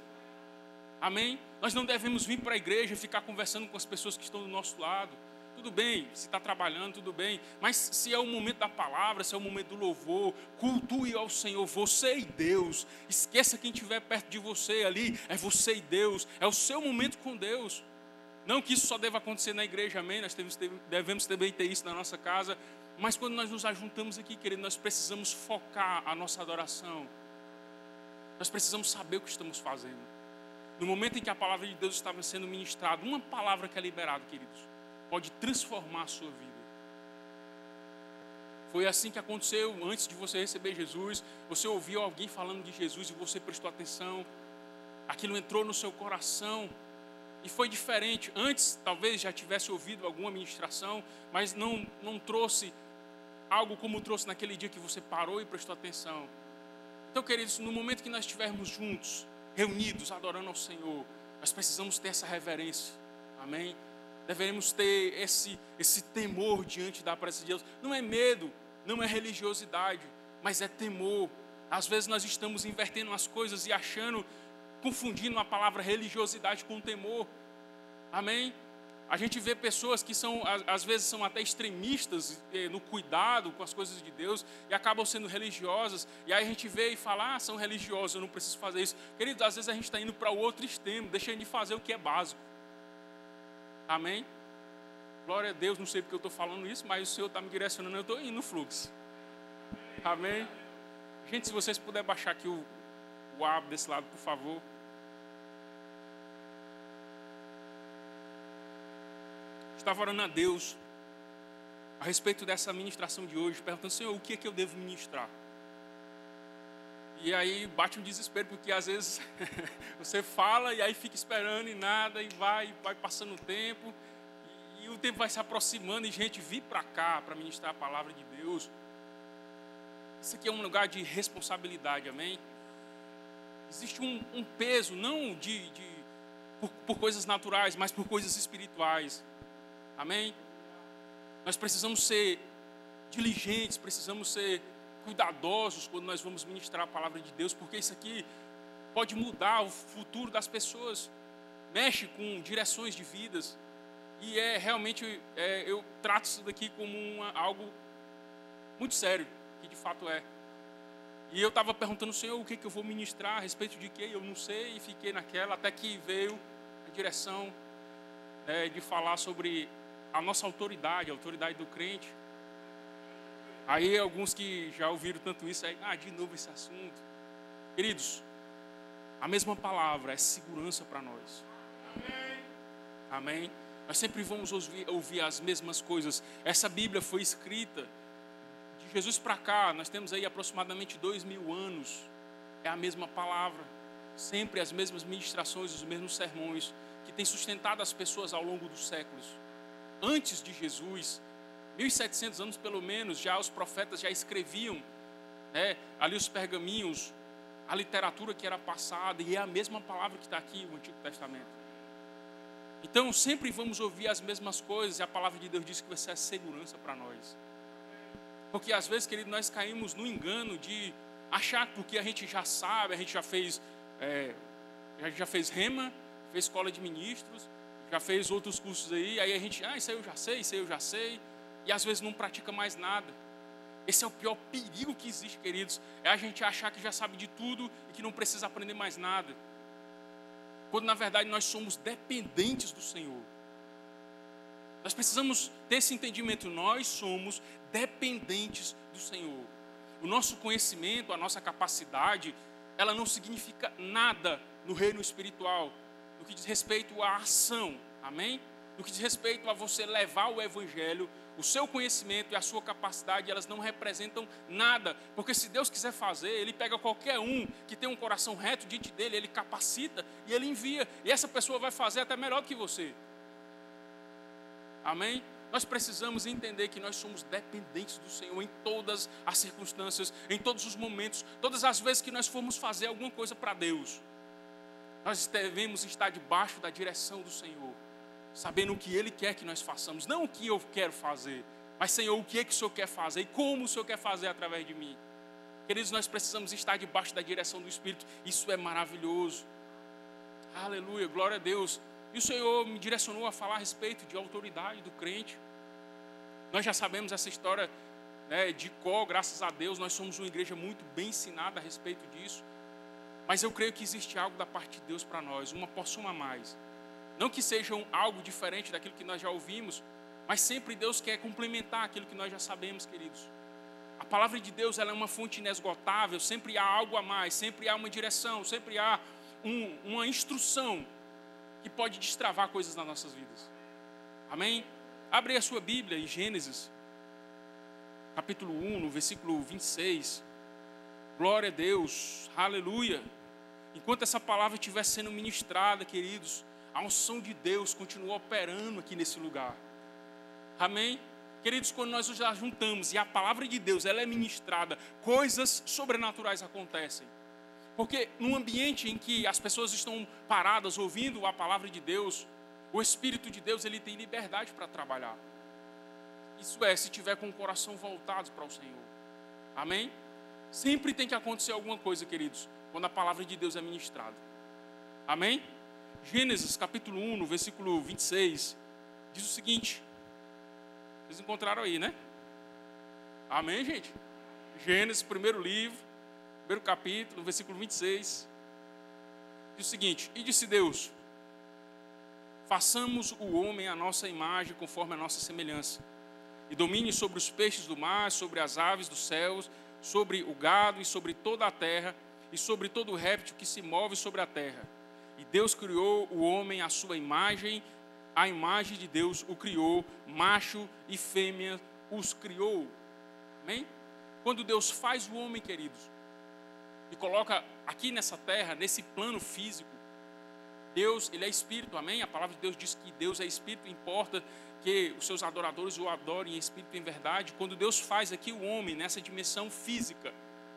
[SPEAKER 5] Amém? Nós não devemos vir para a igreja e ficar conversando com as pessoas que estão do nosso lado. Tudo bem, se está trabalhando, tudo bem. Mas se é o momento da palavra, se é o momento do louvor, cultue ao Senhor, você e Deus. Esqueça quem estiver perto de você ali, é você e Deus. É o seu momento com Deus. Não que isso só deva acontecer na igreja, amém? Nós devemos também ter isso na nossa casa. Mas quando nós nos ajuntamos aqui, querido, nós precisamos focar a nossa adoração. Nós precisamos saber o que estamos fazendo. No momento em que a palavra de Deus estava sendo ministrada, uma palavra que é liberada, queridos, pode transformar a sua vida. Foi assim que aconteceu antes de você receber Jesus. Você ouviu alguém falando de Jesus e você prestou atenção. Aquilo entrou no seu coração e foi diferente. Antes, talvez já tivesse ouvido alguma ministração, mas não, não trouxe algo como trouxe naquele dia que você parou e prestou atenção. Então, queridos, no momento que nós estivermos juntos, reunidos, adorando ao Senhor, nós precisamos ter essa reverência. Amém? Devemos ter esse, esse temor diante da presença de Deus. Não é medo, não é religiosidade, mas é temor. Às vezes nós estamos invertendo as coisas e achando, confundindo a palavra religiosidade com temor. Amém? A gente vê pessoas que são, às vezes, são até extremistas eh, no cuidado com as coisas de Deus e acabam sendo religiosas. E aí a gente vê e fala, ah, são religiosos, eu não preciso fazer isso. Queridos, às vezes a gente está indo para o outro extremo, deixando de fazer o que é básico. Amém? Glória a Deus, não sei porque eu estou falando isso, mas o Senhor está me direcionando, eu estou indo no fluxo. Amém? Gente, se vocês puderem baixar aqui o, o abo desse lado, por favor. Estava orando a Deus a respeito dessa ministração de hoje, perguntando, Senhor, o que é que eu devo ministrar? E aí bate um desespero, porque às vezes você fala e aí fica esperando e nada, e vai, vai passando o tempo, e, e o tempo vai se aproximando, e gente, vir para cá para ministrar a palavra de Deus. Isso aqui é um lugar de responsabilidade, amém? Existe um, um peso, não de, de por, por coisas naturais, mas por coisas espirituais. Amém? Nós precisamos ser diligentes, precisamos ser cuidadosos quando nós vamos ministrar a palavra de Deus, porque isso aqui pode mudar o futuro das pessoas, mexe com direções de vidas, e é realmente, é, eu trato isso daqui como uma, algo muito sério, que de fato é. E eu estava perguntando ao Senhor o que, que eu vou ministrar, a respeito de quê, eu não sei, e fiquei naquela, até que veio a direção é, de falar sobre a nossa autoridade, a autoridade do crente. Aí alguns que já ouviram tanto isso, aí, ah, de novo esse assunto. Queridos, a mesma palavra é segurança para nós. Amém. Amém. Nós sempre vamos ouvir, ouvir as mesmas coisas. Essa Bíblia foi escrita de Jesus para cá, nós temos aí aproximadamente dois mil anos. É a mesma palavra, sempre as mesmas ministrações, os mesmos sermões que têm sustentado as pessoas ao longo dos séculos. Antes de Jesus, mil e setecentos anos pelo menos, já os profetas já escreviam, né, ali os pergaminhos, a literatura que era passada, e é a mesma palavra que está aqui no Antigo Testamento. Então, sempre vamos ouvir as mesmas coisas, e a palavra de Deus diz que vai ser a segurança para nós. Porque às vezes, querido, nós caímos no engano de achar que porque a gente já sabe, a gente já fez, é, a gente já fez rema, fez escola de ministros, já fez outros cursos aí, aí a gente, ah, isso aí eu já sei, isso aí eu já sei, e às vezes não pratica mais nada. Esse é o pior perigo que existe, queridos, é a gente achar que já sabe de tudo e que não precisa aprender mais nada. Quando na verdade nós somos dependentes do Senhor. Nós precisamos ter esse entendimento, nós somos dependentes do Senhor. O nosso conhecimento, a nossa capacidade, ela não significa nada no reino espiritual, no que diz respeito à ação, amém? No que diz respeito a você levar o evangelho, o seu conhecimento e a sua capacidade, elas não representam nada, porque se Deus quiser fazer, Ele pega qualquer um que tem um coração reto diante dEle, Ele capacita e Ele envia, e essa pessoa vai fazer até melhor do que você, amém? Nós precisamos entender que nós somos dependentes do Senhor em todas as circunstâncias, em todos os momentos, todas as vezes que nós formos fazer alguma coisa para Deus, nós devemos estar debaixo da direção do Senhor, sabendo o que Ele quer que nós façamos, não o que eu quero fazer, mas, Senhor, o que é que o Senhor quer fazer e como o Senhor quer fazer através de mim. Queridos, nós precisamos estar debaixo da direção do Espírito, isso é maravilhoso. Aleluia, glória a Deus. E o Senhor me direcionou a falar a respeito de autoridade do crente. Nós já sabemos essa história, né, de cor, graças a Deus, nós somos uma igreja muito bem ensinada a respeito disso. Mas eu creio que existe algo da parte de Deus para nós, uma porção a mais. Não que sejam algo diferente daquilo que nós já ouvimos, mas sempre Deus quer complementar aquilo que nós já sabemos, queridos. A palavra de Deus, ela é uma fonte inesgotável, sempre há algo a mais, sempre há uma direção, sempre há um, uma instrução que pode destravar coisas nas nossas vidas. Amém? Abre a sua Bíblia em Gênesis, capítulo um, no versículo vinte e seis. Glória a Deus, aleluia. Enquanto essa palavra estiver sendo ministrada, queridos, a unção de Deus continua operando aqui nesse lugar. Amém? Queridos, quando nós nos juntamos e a palavra de Deus ela é ministrada, coisas sobrenaturais acontecem. Porque num ambiente em que as pessoas estão paradas ouvindo a palavra de Deus, o Espírito de Deus ele tem liberdade para trabalhar. Isso é, se tiver com o coração voltado para o Senhor. Amém? Sempre tem que acontecer alguma coisa, queridos, quando a palavra de Deus é ministrada. Amém? Gênesis capítulo um, no versículo vinte e seis, diz o seguinte. Vocês encontraram aí, né? Amém, gente? Gênesis, primeiro livro, primeiro capítulo, versículo vinte e seis. Diz o seguinte: e disse Deus: façamos o homem à nossa imagem, conforme a nossa semelhança, e domine sobre os peixes do mar, sobre as aves dos céus, sobre o gado e sobre toda a terra, e sobre todo o réptil que se move sobre a terra. E Deus criou o homem à sua imagem, a imagem de Deus o criou, macho e fêmea os criou. Amém? Quando Deus faz o homem, queridos, e coloca aqui nessa terra, nesse plano físico, Deus, ele é espírito, amém? A palavra de Deus diz que Deus é espírito, importa que os seus adoradores o adorem em espírito e em verdade. Quando Deus faz aqui o homem nessa dimensão física,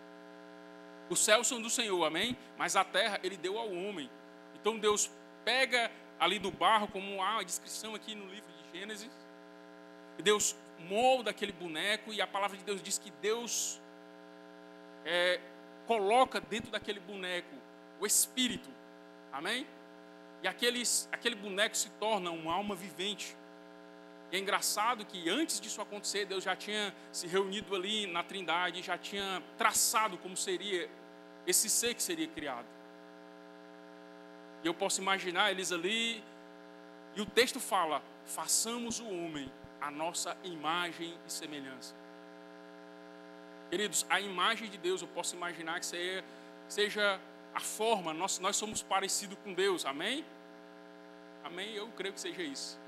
[SPEAKER 5] os céus são do Senhor, amém? Mas a terra ele deu ao homem. Então Deus pega ali do barro, como há a descrição aqui no livro de Gênesis, e Deus molda aquele boneco, e a palavra de Deus diz que Deus é, coloca dentro daquele boneco o espírito, amém? E aqueles, aquele boneco se torna uma alma vivente. E é engraçado que antes disso acontecer, Deus já tinha se reunido ali na Trindade, já tinha traçado como seria esse ser que seria criado. E eu posso imaginar eles ali, e o texto fala: façamos o homem a nossa imagem e semelhança. Queridos, a imagem de Deus, eu posso imaginar que seja, seja a forma, nós, nós somos parecidos com Deus, amém? Amém? Eu creio que seja isso.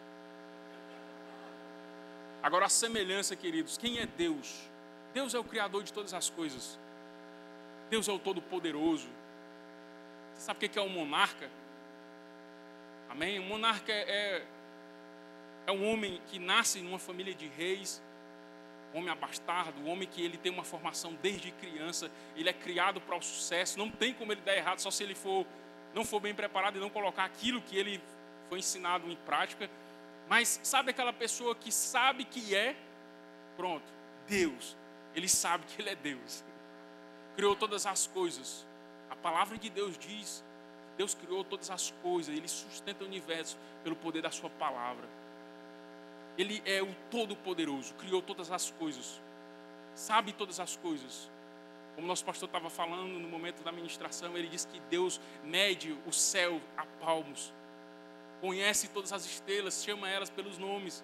[SPEAKER 5] Agora a semelhança, queridos, quem é Deus? Deus é o Criador de todas as coisas. Deus é o Todo-Poderoso. Você sabe o que é um monarca? Amém? Um monarca é, é um homem que nasce numa família de reis, um homem abastardo, um homem que ele tem uma formação desde criança, ele é criado para o sucesso, não tem como ele dar errado, só se ele for, não for bem preparado e não colocar aquilo que ele foi ensinado em prática. Mas sabe aquela pessoa que sabe que é, pronto, Deus, ele sabe que ele é Deus, criou todas as coisas. A palavra de Deus diz, Deus criou todas as coisas, ele sustenta o universo pelo poder da sua palavra. Ele é o Todo-Poderoso, criou todas as coisas, sabe todas as coisas. Como nosso pastor estava falando no momento da ministração, ele disse que Deus mede o céu a palmos, conhece todas as estrelas, chama elas pelos nomes.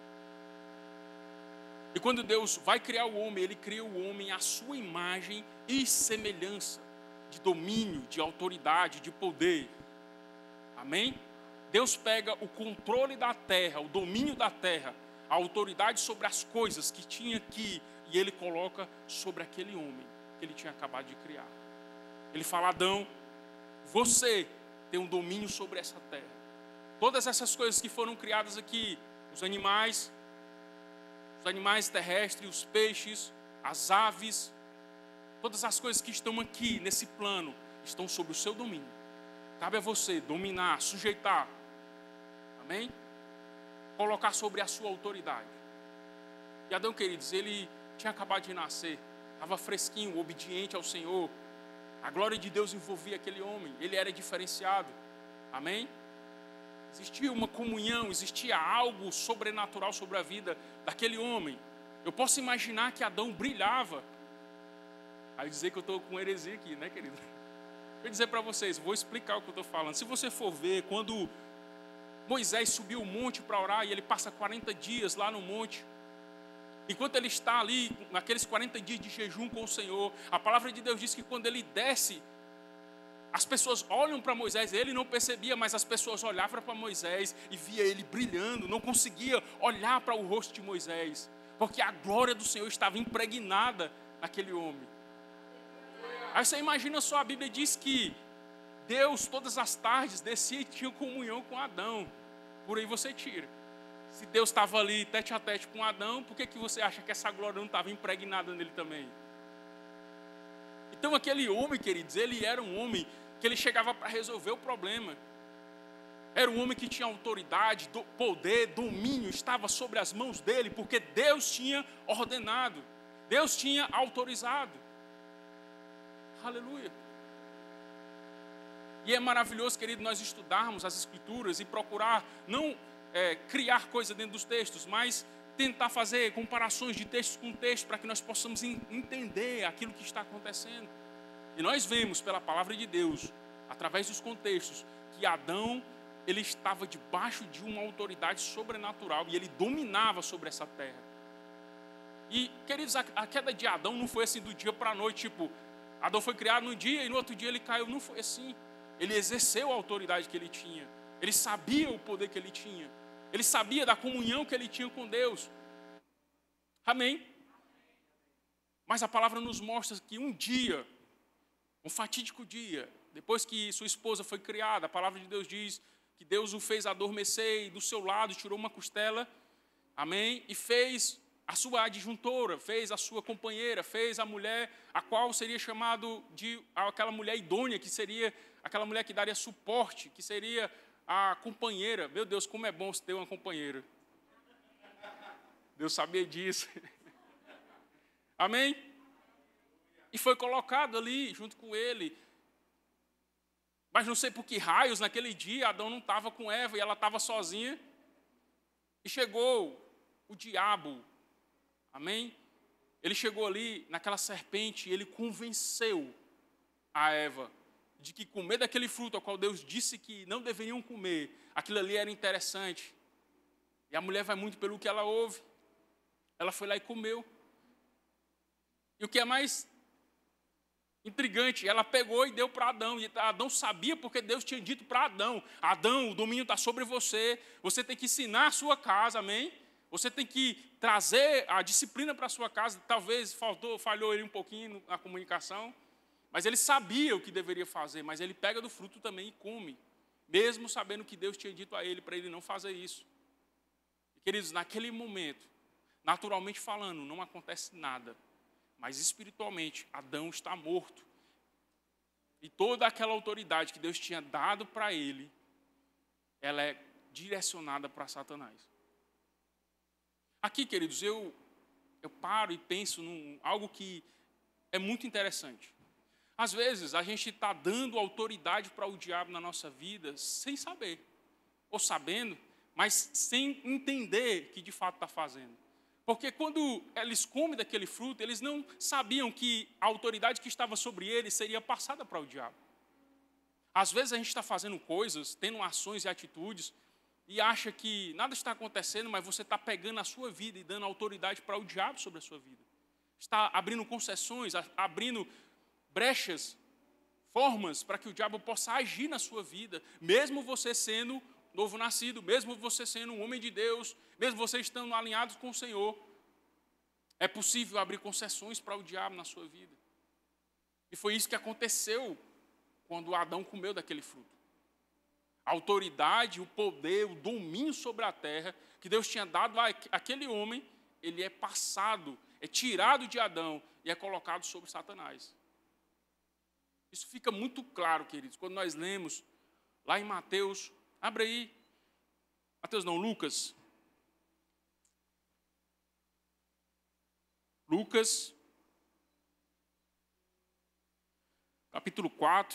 [SPEAKER 5] E quando Deus vai criar o homem, ele cria o homem à sua imagem e semelhança, de domínio, de autoridade, de poder. Amém? Deus pega o controle da terra, o domínio da terra, a autoridade sobre as coisas que tinha aqui, e ele coloca sobre aquele homem que ele tinha acabado de criar. Ele fala: Adão, você tem um domínio sobre essa terra. Todas essas coisas que foram criadas aqui, os animais, os animais terrestres, os peixes, as aves, todas as coisas que estão aqui nesse plano estão sob o seu domínio. Cabe a você dominar, sujeitar, amém? Colocar sobre a sua autoridade. E Adão, queridos, ele tinha acabado de nascer, estava fresquinho, obediente ao Senhor. A glória de Deus envolvia aquele homem, ele era diferenciado, amém? Existia uma comunhão, existia algo sobrenatural sobre a vida daquele homem. Eu posso imaginar que Adão brilhava. Aí dizer que eu estou com heresia aqui, né, querido? Vou dizer para vocês, vou explicar o que eu estou falando. Se você for ver, quando Moisés subiu o monte para orar, e ele passa quarenta dias lá no monte, enquanto ele está ali, naqueles quarenta dias de jejum com o Senhor, a palavra de Deus diz que quando ele desce, as pessoas olham para Moisés, ele não percebia, mas as pessoas olhavam para Moisés e via ele brilhando, não conseguia olhar para o rosto de Moisés, porque a glória do Senhor estava impregnada naquele homem. Aí você imagina só, a Bíblia diz que Deus todas as tardes descia e tinha comunhão com Adão. Por aí você tira. Se Deus estava ali tete a tete com Adão, por que, que você acha que essa glória não estava impregnada nele também? Então aquele homem, queridos, ele era um homem que ele chegava para resolver o problema. Era um homem que tinha autoridade, do, poder, domínio, estava sobre as mãos dele, porque Deus tinha ordenado, Deus tinha autorizado. Aleluia. E é maravilhoso, querido, nós estudarmos as Escrituras e procurar não é, criar coisa dentro dos textos, mas tentar fazer comparações de textos com textos para que nós possamos entender aquilo que está acontecendo. E nós vemos pela palavra de Deus, através dos contextos, que Adão, ele estava debaixo de uma autoridade sobrenatural e ele dominava sobre essa terra. E, queridos, a, a queda de Adão não foi assim do dia para a noite, tipo, Adão foi criado num dia e no outro dia ele caiu. Não foi assim. Ele exerceu a autoridade que ele tinha. Ele sabia o poder que ele tinha. Ele sabia da comunhão que ele tinha com Deus. Amém? Mas a palavra nos mostra que um dia, um fatídico dia, depois que sua esposa foi criada, a palavra de Deus diz que Deus o fez adormecer e do seu lado tirou uma costela, amém? E fez a sua adjuntora, fez a sua companheira, fez a mulher, a qual seria chamado de aquela mulher idônea, que seria aquela mulher que daria suporte, que seria a companheira. Meu Deus, como é bom ter uma companheira. Deus sabia disso. Amém? E foi colocado ali, junto com ele. Mas não sei por que raios, naquele dia, Adão não estava com Eva e ela estava sozinha. E chegou o diabo. Amém? Ele chegou ali, naquela serpente, e ele convenceu a Eva de que comer daquele fruto ao qual Deus disse que não deveriam comer, aquilo ali era interessante. E a mulher vai muito pelo que ela ouve. Ela foi lá e comeu. E o que é mais intrigante, ela pegou e deu para Adão. E Adão sabia porque Deus tinha dito para Adão: Adão, o domínio está sobre você. Você tem que ensinar a sua casa, amém? Você tem que trazer a disciplina para a sua casa. Talvez faltou, falhou ele um pouquinho na comunicação. Mas ele sabia o que deveria fazer. Mas ele pega do fruto também e come. Mesmo sabendo que Deus tinha dito a ele para ele não fazer isso. E, queridos, naquele momento, naturalmente falando, não acontece nada. Mas espiritualmente, Adão está morto. E toda aquela autoridade que Deus tinha dado para ele, ela é direcionada para Satanás. Aqui, queridos, eu, eu paro e penso em algo que é muito interessante. Às vezes, a gente está dando autoridade para o diabo na nossa vida sem saber. Ou sabendo, mas sem entender que de fato está fazendo. Porque quando eles comem daquele fruto, eles não sabiam que a autoridade que estava sobre eles seria passada para o diabo. Às vezes a gente está fazendo coisas, tendo ações e atitudes, e acha que nada está acontecendo, mas você está pegando a sua vida e dando autoridade para o diabo sobre a sua vida. Está abrindo concessões, abrindo brechas, formas para que o diabo possa agir na sua vida, mesmo você sendo novo nascido, mesmo você sendo um homem de Deus, mesmo você estando alinhado com o Senhor, é possível abrir concessões para o diabo na sua vida. E foi isso que aconteceu quando Adão comeu daquele fruto. A autoridade, o poder, o domínio sobre a terra que Deus tinha dado àquele homem, ele é passado, é tirado de Adão e é colocado sobre Satanás. Isso fica muito claro, queridos, quando nós lemos lá em Mateus. Abre aí. Mateus não, Lucas. Lucas, capítulo quatro,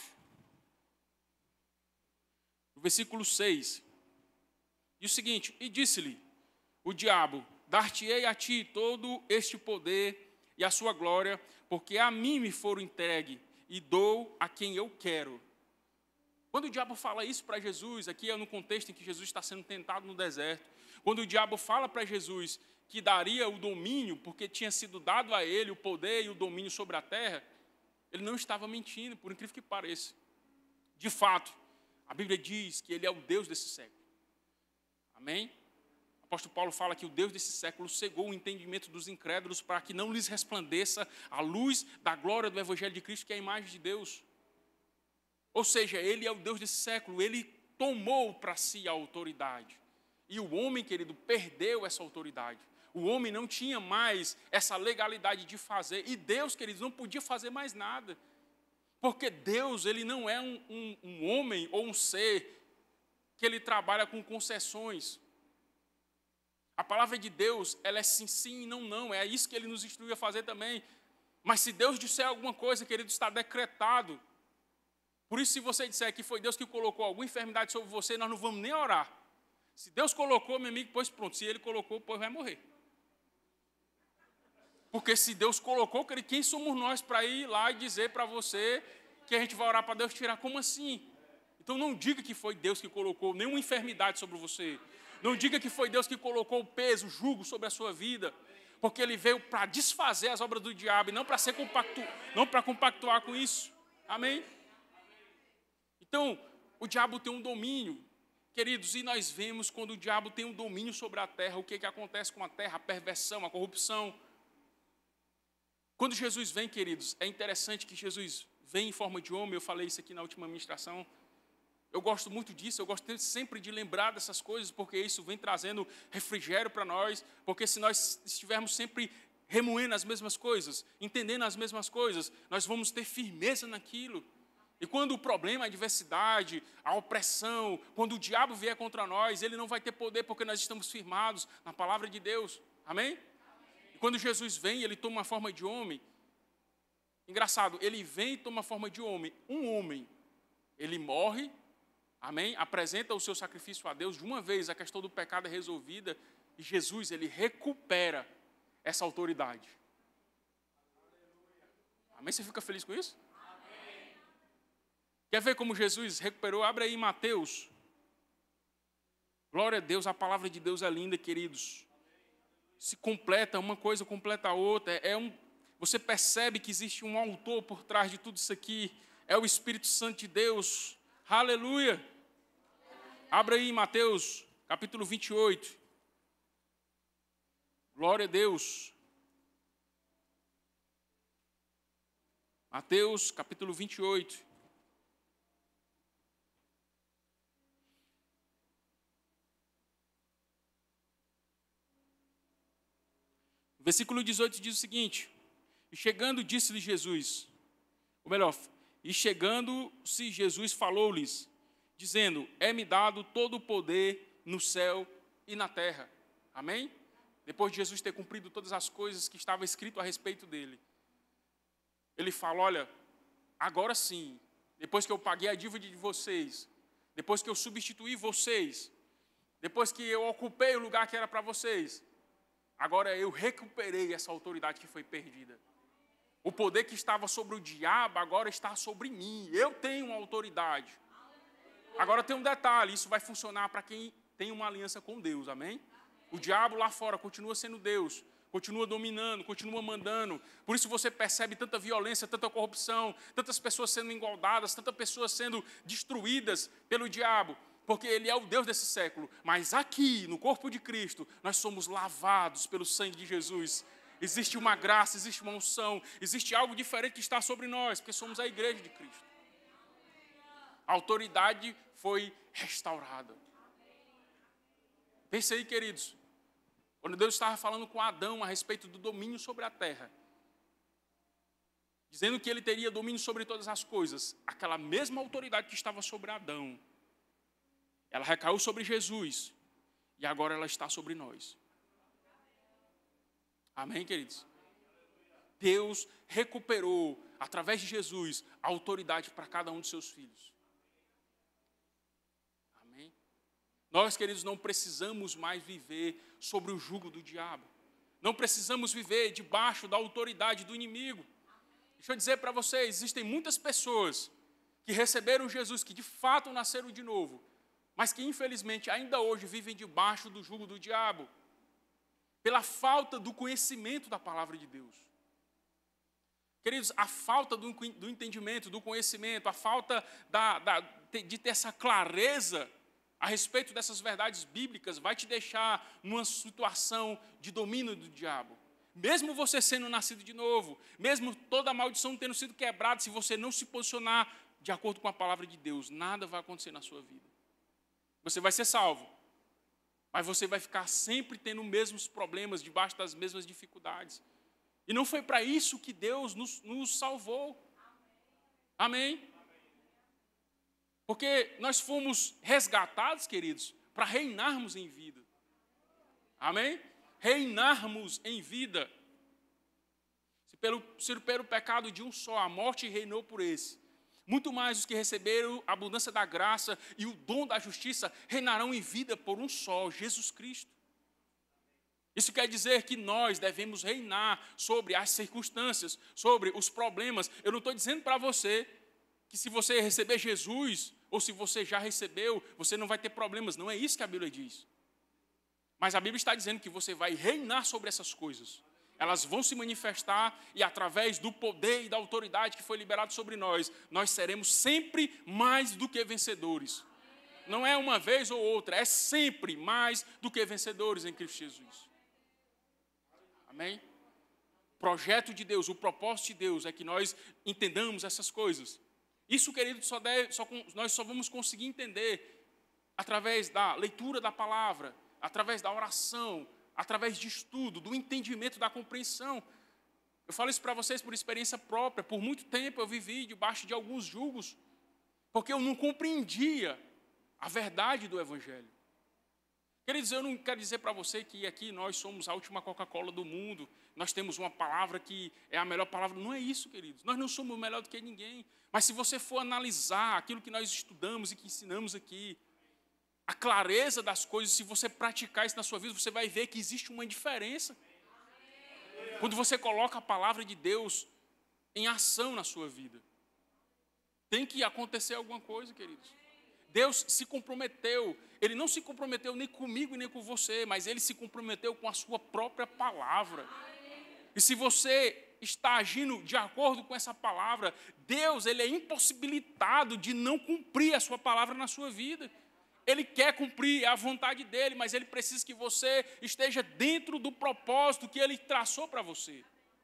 [SPEAKER 5] versículo seis. E o seguinte: e disse-lhe o diabo: dar-te-ei a ti todo este poder e a sua glória, porque a mim me foram entregue, e dou a quem eu quero. Quando o diabo fala isso para Jesus, aqui é no contexto em que Jesus está sendo tentado no deserto. Quando o diabo fala para Jesus que daria o domínio, porque tinha sido dado a ele o poder e o domínio sobre a terra, ele não estava mentindo, por incrível que pareça. De fato, a Bíblia diz que ele é o Deus desse século. Amém? O apóstolo Paulo fala que o Deus desse século cegou o entendimento dos incrédulos para que não lhes resplandeça a luz da glória do Evangelho de Cristo, que é a imagem de Deus. Ou seja, ele é o Deus desse século, ele tomou para si a autoridade. E o homem, querido, perdeu essa autoridade. O homem não tinha mais essa legalidade de fazer. E Deus, queridos, não podia fazer mais nada. Porque Deus, ele não é um, um, um homem ou um ser que ele trabalha com concessões. A palavra de Deus, ela é sim, sim e não, não. É isso que ele nos instrui a fazer também. Mas se Deus disser alguma coisa, querido, está decretado. Por isso, se você disser que foi Deus que colocou alguma enfermidade sobre você, nós não vamos nem orar. Se Deus colocou, meu amigo, pois pronto. Se Ele colocou, pois vai morrer. Porque se Deus colocou, querido, quem somos nós para ir lá e dizer para você que a gente vai orar para Deus tirar? Como assim? Então não diga que foi Deus que colocou nenhuma enfermidade sobre você. Não diga que foi Deus que colocou o peso, o jugo sobre a sua vida. Porque Ele veio para desfazer as obras do diabo e não para ser compactu... não para compactuar com isso. Amém? Então, o diabo tem um domínio. Queridos, e nós vemos quando o diabo tem um domínio sobre a terra, o que, que acontece com a terra? A perversão, a corrupção. Quando Jesus vem, queridos, é interessante que Jesus vem em forma de homem. Eu falei isso aqui na última ministração. Eu gosto muito disso, eu gosto sempre de lembrar dessas coisas, porque isso vem trazendo refrigério para nós, porque se nós estivermos sempre remoendo as mesmas coisas, entendendo as mesmas coisas, nós vamos ter firmeza naquilo. E quando o problema, a adversidade, a opressão, quando o diabo vier contra nós, ele não vai ter poder, porque nós estamos firmados na palavra de Deus. Amém? E quando Jesus vem, ele toma uma forma de homem. Engraçado, ele vem e toma a forma de homem. Um homem, ele morre. Amém? Apresenta o seu sacrifício a Deus. De uma vez a questão do pecado é resolvida. E Jesus, ele recupera essa autoridade. Amém? Você fica feliz com isso? Amém. Quer ver como Jesus recuperou? Abre aí Mateus. Glória a Deus, a palavra de Deus é linda, queridos. Se completa, uma coisa completa a outra. É um, você percebe que existe um autor por trás de tudo isso aqui. É o Espírito Santo de Deus. Aleluia! Abra aí Mateus, capítulo vinte e oito. Glória a Deus. Mateus, capítulo vinte e oito. Versículo dezoito diz o seguinte: e chegando, disse-lhe Jesus, ou melhor, e chegando-se Jesus falou-lhes, dizendo, é-me dado todo o poder no céu e na terra. Amém? Depois de Jesus ter cumprido todas as coisas que estava escrito a respeito dele, ele fala, olha, agora sim, depois que eu paguei a dívida de vocês, depois que eu substituí vocês, depois que eu ocupei o lugar que era para vocês, agora eu recuperei essa autoridade que foi perdida. O poder que estava sobre o diabo agora está sobre mim. Eu tenho uma autoridade. Agora tem um detalhe, isso vai funcionar para quem tem uma aliança com Deus, amém? O diabo lá fora continua sendo Deus, continua dominando, continua mandando. Por isso você percebe tanta violência, tanta corrupção, tantas pessoas sendo engoldadas, tantas pessoas sendo destruídas pelo diabo. Porque ele é o Deus desse século. Mas aqui, no corpo de Cristo, nós somos lavados pelo sangue de Jesus. Existe uma graça, existe uma unção, existe algo diferente que está sobre nós, porque somos a igreja de Cristo. A autoridade foi restaurada. Pense aí, queridos. Quando Deus estava falando com Adão a respeito do domínio sobre a terra, dizendo que ele teria domínio sobre todas as coisas, aquela mesma autoridade que estava sobre Adão, ela recaiu sobre Jesus e agora ela está sobre nós. Amém, queridos? Deus recuperou, através de Jesus, a autoridade para cada um de seus filhos. Amém? Nós, queridos, não precisamos mais viver sobre o jugo do diabo. Não precisamos viver debaixo da autoridade do inimigo. Deixa eu dizer para vocês, existem muitas pessoas que receberam Jesus, que de fato nasceram de novo, mas que infelizmente ainda hoje vivem debaixo do jugo do diabo, pela falta do conhecimento da palavra de Deus. Queridos, a falta do, do entendimento, do conhecimento, a falta da, da, de ter essa clareza a respeito dessas verdades bíblicas vai te deixar numa situação de domínio do diabo. Mesmo você sendo nascido de novo, mesmo toda a maldição tendo sido quebrada, se você não se posicionar de acordo com a palavra de Deus, nada vai acontecer na sua vida. Você vai ser salvo, Mas você vai ficar sempre tendo os mesmos problemas, debaixo das mesmas dificuldades. E não foi para isso que Deus nos, nos salvou. Amém? Porque nós fomos resgatados, queridos, para reinarmos em vida. Amém? Reinarmos em vida. Se pelo, se pelo pecado de um só a morte reinou por esse, muito mais os que receberam a abundância da graça e o dom da justiça reinarão em vida por um só, Jesus Cristo. Isso quer dizer que nós devemos reinar sobre as circunstâncias, sobre os problemas. Eu não estou dizendo para você que se você receber Jesus, ou se você já recebeu, você não vai ter problemas. Não é isso que a Bíblia diz. Mas a Bíblia está dizendo que você vai reinar sobre essas coisas. Elas vão se manifestar e através do poder e da autoridade que foi liberado sobre nós, nós seremos sempre mais do que vencedores. Não é uma vez ou outra, é sempre mais do que vencedores em Cristo Jesus. Amém? O projeto de Deus, o propósito de Deus é que nós entendamos essas coisas. Isso, querido, só deve, só, nós só vamos conseguir entender através da leitura da palavra, através da oração, através de estudo, do entendimento, da compreensão. Eu falo isso para vocês por experiência própria. Por muito tempo eu vivi debaixo de alguns julgos, porque eu não compreendia a verdade do Evangelho. Queridos, eu não quero dizer para você que aqui nós somos a última Coca-Cola do mundo, nós temos uma palavra que é a melhor palavra. Não é isso, queridos. Nós não somos melhor do que ninguém. Mas se você for analisar aquilo que nós estudamos e que ensinamos aqui, a clareza das coisas, se você praticar isso na sua vida, você vai ver que existe uma diferença. Quando você coloca a palavra de Deus em ação na sua vida. Tem que acontecer alguma coisa, queridos. Deus se comprometeu. Ele não se comprometeu nem comigo e nem com você, mas Ele se comprometeu com a sua própria palavra. E se você está agindo de acordo com essa palavra, Deus, Ele é impossibilitado de não cumprir a sua palavra na sua vida. Ele quer cumprir a vontade dEle, mas Ele precisa que você esteja dentro do propósito que Ele traçou para você.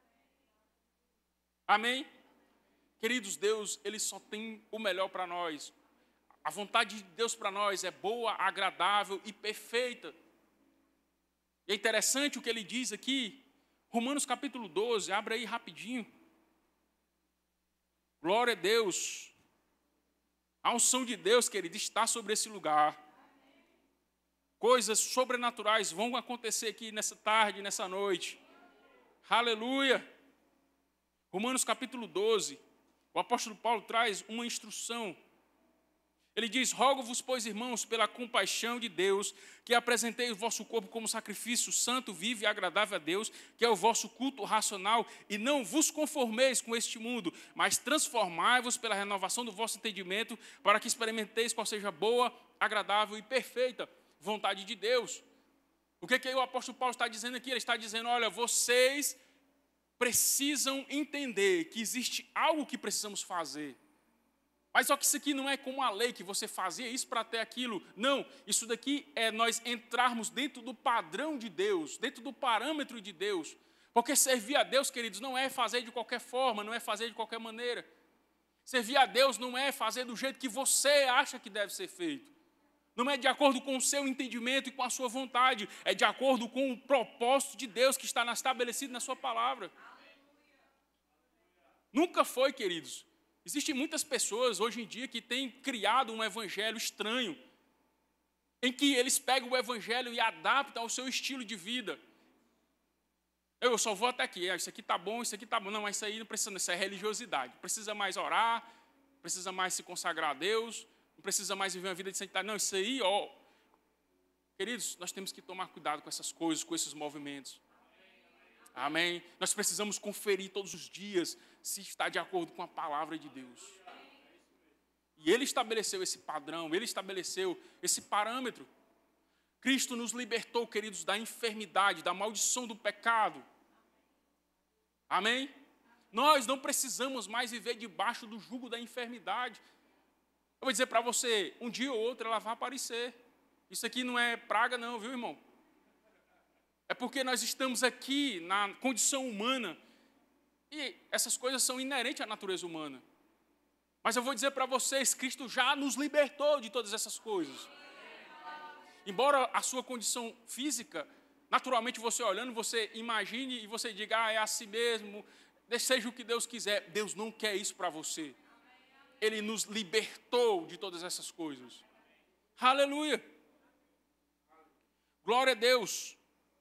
[SPEAKER 5] Amém? Queridos, Deus, Ele só tem o melhor para nós. A vontade de Deus para nós é boa, agradável e perfeita. E é interessante o que Ele diz aqui, Romanos capítulo doze, abre aí rapidinho. Glória a Deus. A unção de Deus, querido, está sobre esse lugar. Coisas sobrenaturais vão acontecer aqui nessa tarde, nessa noite. Aleluia. Romanos capítulo doze. O apóstolo Paulo traz uma instrução. Ele diz: rogo-vos, pois, irmãos, pela compaixão de Deus, que apresentei o vosso corpo como sacrifício santo, vivo e agradável a Deus, que é o vosso culto racional, e não vos conformeis com este mundo, mas transformai-vos pela renovação do vosso entendimento, para que experimenteis qual seja boa, agradável e perfeita vontade de Deus. O que, que o apóstolo Paulo está dizendo aqui? Ele está dizendo: olha, vocês precisam entender que existe algo que precisamos fazer. Mas só que isso aqui não é como a lei, que você fazia isso para ter aquilo. Não, isso daqui é nós entrarmos dentro do padrão de Deus, dentro do parâmetro de Deus. Porque servir a Deus, queridos, não é fazer de qualquer forma, não é fazer de qualquer maneira. Servir a Deus não é fazer do jeito que você acha que deve ser feito. Não é de acordo com o seu entendimento e com a sua vontade. É de acordo com o propósito de Deus que está estabelecido na sua palavra. Nunca foi, queridos. Existem muitas pessoas hoje em dia que têm criado um evangelho estranho, em que eles pegam o evangelho e adaptam ao seu estilo de vida. Eu só vou até aqui, isso aqui está bom, isso aqui está bom. Não, mas isso aí não precisa, isso é religiosidade. Precisa mais orar, precisa mais se consagrar a Deus, não precisa mais viver uma vida de santidade. Não, isso aí, ó. Queridos, nós temos que tomar cuidado com essas coisas, com esses movimentos. Amém? Nós precisamos conferir todos os dias se está de acordo com a palavra de Deus. E Ele estabeleceu esse padrão, Ele estabeleceu esse parâmetro. Cristo nos libertou, queridos, da enfermidade, da maldição do pecado. Amém? Nós não precisamos mais viver debaixo do jugo da enfermidade. Eu vou dizer para você, um dia ou outro ela vai aparecer. Isso aqui não é praga não, viu, irmão? É porque nós estamos aqui na condição humana e essas coisas são inerentes à natureza humana. Mas eu vou dizer para vocês, Cristo já nos libertou de todas essas coisas. Embora a sua condição física, naturalmente você olhando, você imagine e você diga, ah, é assim mesmo, seja o que Deus quiser. Deus não quer isso para você. Ele nos libertou de todas essas coisas. Aleluia. Glória a Deus.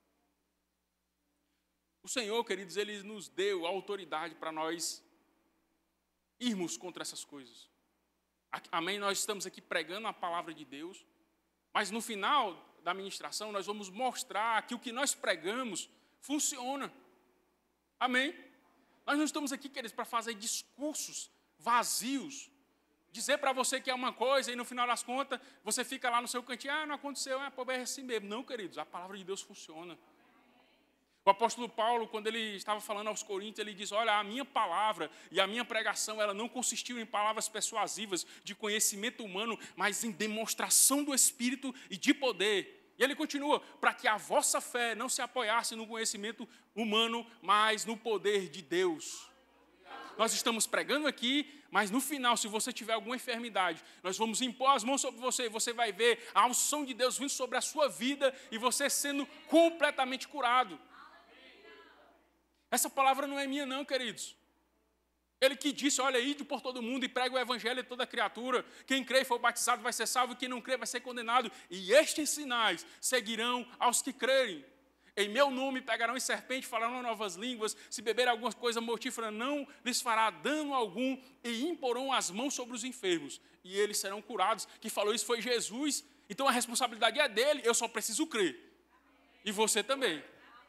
[SPEAKER 5] O Senhor, queridos, Ele nos deu a autoridade para nós irmos contra essas coisas. Amém? Nós estamos aqui pregando a palavra de Deus, mas no final da ministração nós vamos mostrar que o que nós pregamos funciona. Amém? Nós não estamos aqui, queridos, para fazer discursos vazios, dizer para você que é uma coisa e no final das contas você fica lá no seu cantinho, ah, não aconteceu, é, pô, é assim mesmo. Não, queridos, a palavra de Deus funciona. O apóstolo Paulo, quando ele estava falando aos Coríntios, ele diz, olha, a minha palavra e a minha pregação, ela não consistiu em palavras persuasivas de conhecimento humano, mas em demonstração do Espírito e de poder. E ele continua, para que a vossa fé não se apoiasse no conhecimento humano, mas no poder de Deus. Nós estamos pregando aqui, mas no final, se você tiver alguma enfermidade, nós vamos impor as mãos sobre você, e você vai ver a unção de Deus vindo sobre a sua vida e você sendo completamente curado. Essa palavra não é minha não, queridos. Ele que disse, olha, ide por todo mundo e prega o evangelho a toda criatura. Quem crê e for batizado vai ser salvo, e quem não crê vai ser condenado. E estes sinais seguirão aos que crerem. Em meu nome pegarão em serpente, falarão novas línguas. Se beber alguma coisa mortífera, não lhes fará dano algum. E imporão as mãos sobre os enfermos, e eles serão curados. Quem falou isso foi Jesus. Então a responsabilidade é dele, eu só preciso crer. E você também.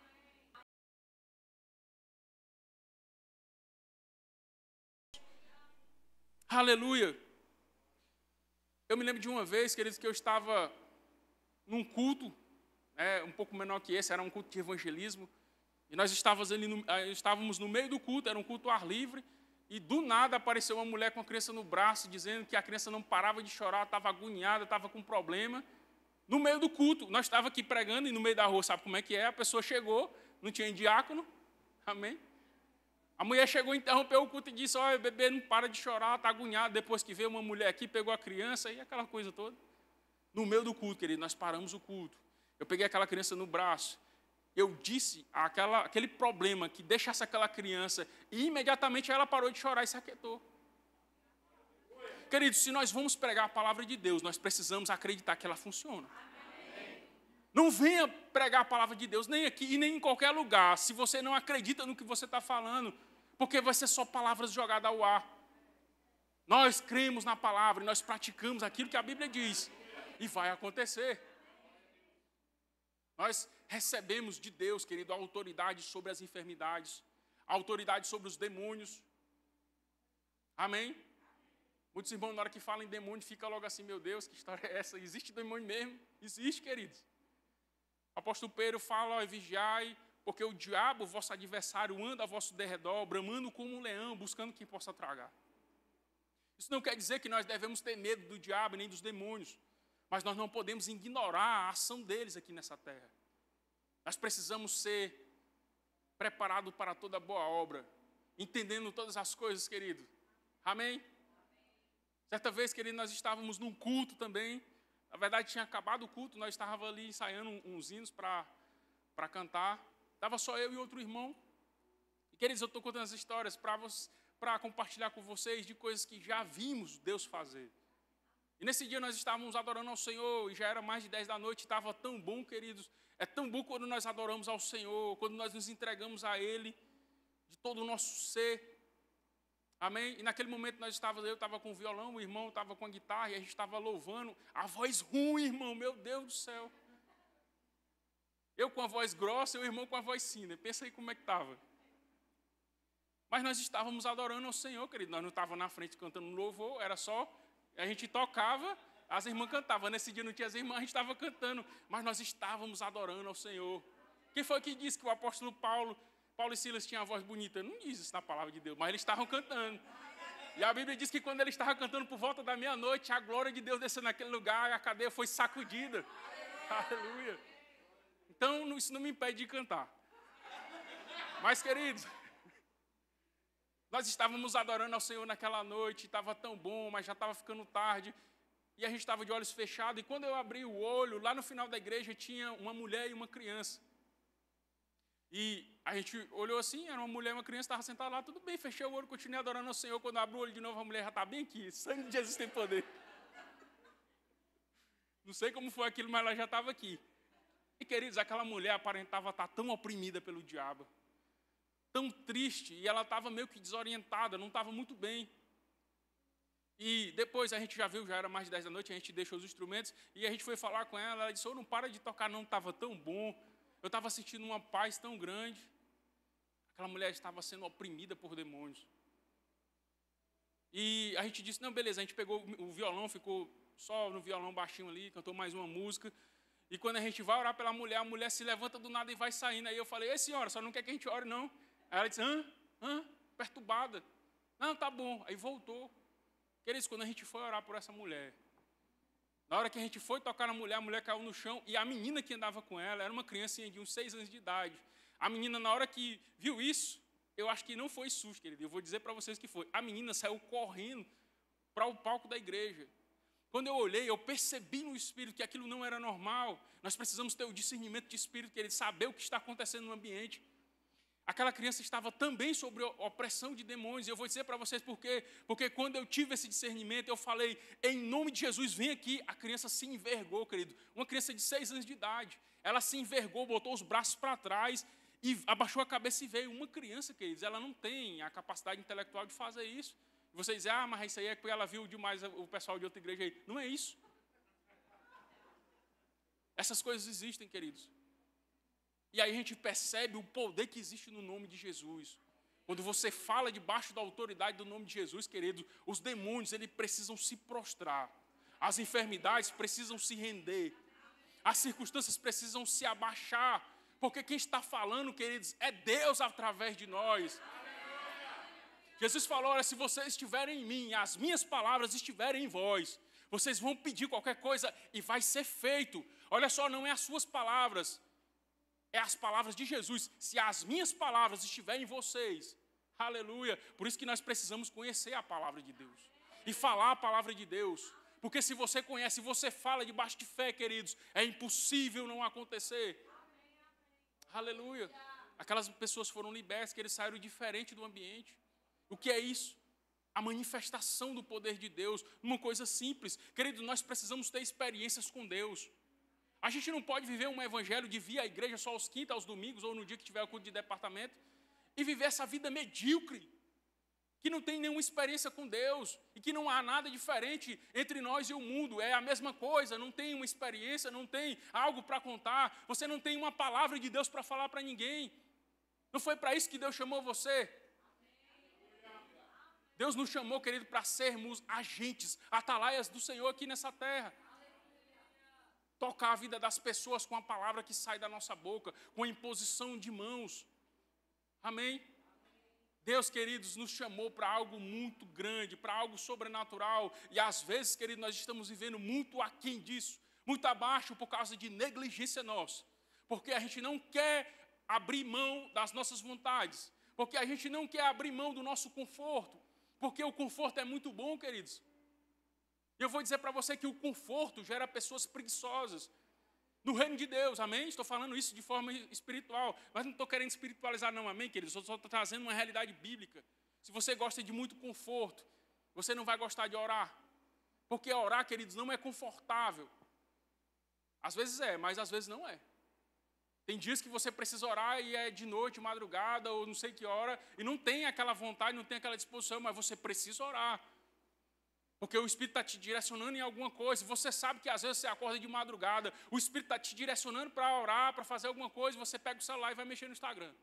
[SPEAKER 5] Aleluia. Eu me lembro de uma vez, queridos, que eu estava num culto, né, um pouco menor que esse, era um culto de evangelismo, e nós estávamos, ali no, estávamos no meio do culto, era um culto ao ar livre, e do nada apareceu uma mulher com a criança no braço, dizendo que a criança não parava de chorar, estava agoniada, estava com problema. No meio do culto, nós estávamos aqui pregando, e no meio da rua, sabe como é que é? A pessoa chegou, não tinha diácono, amém? A mulher chegou, interrompeu o culto e disse, olha, o bebê não para de chorar, está agoniado. Depois que veio uma mulher aqui, pegou a criança e aquela coisa toda. No meio do culto, querido, nós paramos o culto. Eu peguei aquela criança no braço. Eu disse aquela, aquele problema que deixasse aquela criança e imediatamente ela parou de chorar e se aquietou. Queridos, se nós vamos pregar a palavra de Deus, nós precisamos acreditar que ela funciona. Não venha pregar a palavra de Deus nem aqui e nem em qualquer lugar, se você não acredita no que você está falando, porque vai ser só palavras jogadas ao ar. Nós cremos na palavra e nós praticamos aquilo que a Bíblia diz, e vai acontecer. Nós recebemos de Deus, querido, a autoridade sobre as enfermidades, a autoridade sobre os demônios. Amém? Muitos irmãos, na hora que falam em demônio, fica logo assim, meu Deus, que história é essa? Existe demônio mesmo? Existe, queridos. O apóstolo Pedro fala, ó, vigiai, porque o diabo, vosso adversário, anda a vosso derredor, bramando como um leão, buscando quem possa tragar. Isso não quer dizer que nós devemos ter medo do diabo nem dos demônios, mas nós não podemos ignorar a ação deles aqui nessa terra. Nós precisamos ser preparados para toda boa obra, entendendo todas as coisas, querido. Amém? Certa vez, querido, nós estávamos num culto também. Na verdade, tinha acabado o culto, nós estávamos ali ensaiando uns hinos para cantar. Estava só eu e outro irmão. E, queridos, eu estou contando as histórias para compartilhar com vocês de coisas que já vimos Deus fazer. E nesse dia nós estávamos adorando ao Senhor, e já era mais de dez da noite, estava tão bom, queridos. É tão bom quando nós adoramos ao Senhor, quando nós nos entregamos a Ele, de todo o nosso ser. Amém? E naquele momento nós estávamos, eu estava com o violão, o irmão estava com a guitarra, e a gente estava louvando. A voz ruim, irmão, meu Deus do céu. Eu com a voz grossa e o irmão com a voz fina. Pensa aí como é que estava. Mas nós estávamos adorando ao Senhor, querido. Nós não estávamos na frente cantando louvor, era só, a gente tocava, as irmãs cantavam. Nesse dia não tinha as irmãs, a gente estava cantando, mas nós estávamos adorando ao Senhor. Quem foi que disse que o apóstolo Paulo, Paulo e Silas tinham a voz bonita? Não diz isso na palavra de Deus, mas eles estavam cantando. E a Bíblia diz que quando ele estava cantando por volta da meia-noite, a glória de Deus desceu naquele lugar e a cadeia foi sacudida. Aleluia. Então, isso não me impede de cantar. Mas, queridos, nós estávamos adorando ao Senhor naquela noite, estava tão bom, mas já estava ficando tarde. e a gente estava de olhos fechados, e quando eu abri o olho, lá no final da igreja tinha uma mulher e uma criança. E a gente olhou assim, era uma mulher e uma criança, estava sentada lá, tudo bem, fechei o olho, continuei adorando ao Senhor. Quando eu abri o olho de novo, a mulher já está bem aqui, sangue de Jesus tem poder. Não sei como foi aquilo, mas ela já estava aqui. E, queridos, aquela mulher aparentava estar tão oprimida pelo diabo, tão triste, e ela estava meio que desorientada, não estava muito bem. E depois a gente já viu, já era mais de dez da noite, a gente deixou os instrumentos, e a gente foi falar com ela, ela disse, oh, não para de tocar não, estava tão bom. Eu estava sentindo uma paz tão grande. Aquela mulher estava sendo oprimida por demônios. E a gente disse, não, beleza, a gente pegou o violão, ficou só no violão baixinho ali, cantou mais uma música. E quando a gente vai orar pela mulher, a mulher se levanta do nada e vai saindo. Aí eu falei, ei senhora, só não quer que a gente ore não? Aí ela disse, hã? Hã? Perturbada. Não, tá bom. Aí voltou. Queridos, quando a gente foi orar por essa mulher, na hora que a gente foi tocar na mulher, a mulher caiu no chão e a menina que andava com ela era uma criancinha de uns seis anos de idade. A menina, na hora que viu isso, eu acho que não foi susto, querido. Eu vou dizer para vocês que foi. A menina saiu correndo para o palco da igreja. Quando eu olhei, eu percebi no espírito que aquilo não era normal. Nós precisamos ter o discernimento de espírito, querido, saber o que está acontecendo no ambiente. Aquela criança estava também sobre opressão de demônios. Eu vou dizer para vocês por quê. Porque quando eu tive esse discernimento, eu falei, em nome de Jesus, vem aqui. A criança se envergou, querido. Uma criança de seis anos de idade. Ela se envergou, botou os braços para trás e abaixou a cabeça e veio. Uma criança, queridos, ela não tem a capacidade intelectual de fazer isso. E vocês dizem, ah, mas isso aí é porque ela viu demais o pessoal de outra igreja aí. Não é isso. Essas coisas existem, queridos. E aí a gente percebe o poder que existe no nome de Jesus. Quando você fala debaixo da autoridade do nome de Jesus, querido, os demônios, eles precisam se prostrar. As enfermidades precisam se render. As circunstâncias precisam se abaixar. Porque quem está falando, queridos, é Deus através de nós. Jesus falou, olha, se vocês estiverem em mim e as minhas palavras estiverem em vós, vocês vão pedir qualquer coisa e vai ser feito. Olha só, não é as suas palavras. É as palavras de Jesus. Se as minhas palavras estiverem em vocês, aleluia. Por isso que nós precisamos conhecer a palavra de Deus. E falar a palavra de Deus. Porque se você conhece, se você fala debaixo de fé, queridos, é impossível não acontecer. Aleluia. Aquelas pessoas foram libertas, que eles saíram diferente do ambiente. O que é isso? A manifestação do poder de Deus. Uma coisa simples. Queridos, nós precisamos ter experiências com Deus. A gente não pode viver um evangelho de vir à igreja só aos quintas, aos domingos, ou no dia que tiver o culto de departamento, e viver essa vida medíocre, que não tem nenhuma experiência com Deus, e que não há nada diferente entre nós e o mundo. É a mesma coisa, não tem uma experiência, não tem algo para contar, você não tem uma palavra de Deus para falar para ninguém. Não foi para isso que Deus chamou você? Deus nos chamou, querido, para sermos agentes, atalaias do Senhor aqui nessa terra. Tocar a vida das pessoas com a palavra que sai da nossa boca, com a imposição de mãos. Amém? Deus, queridos, nos chamou para algo muito grande, para algo sobrenatural. E às vezes, queridos, nós estamos vivendo muito aquém disso, muito abaixo por causa de negligência nossa. Porque a gente não quer abrir mão das nossas vontades. Porque a gente não quer abrir mão do nosso conforto. Porque o conforto é muito bom, queridos. E eu vou dizer para você que o conforto gera pessoas preguiçosas no reino de Deus, amém? Estou falando isso de forma espiritual, mas não estou querendo espiritualizar não, amém, queridos? Eu só estou trazendo uma realidade bíblica. Se você gosta de muito conforto, você não vai gostar de orar. Porque orar, queridos, não é confortável. Às vezes é, mas às vezes não é. Tem dias que você precisa orar e é de noite, madrugada, ou não sei que hora, e não tem aquela vontade, não tem aquela disposição, mas você precisa orar. Porque o Espírito está te direcionando em alguma coisa. Você sabe que às vezes você acorda de madrugada, o Espírito está te direcionando para orar, para fazer alguma coisa, você pega o celular e vai mexer no Instagram.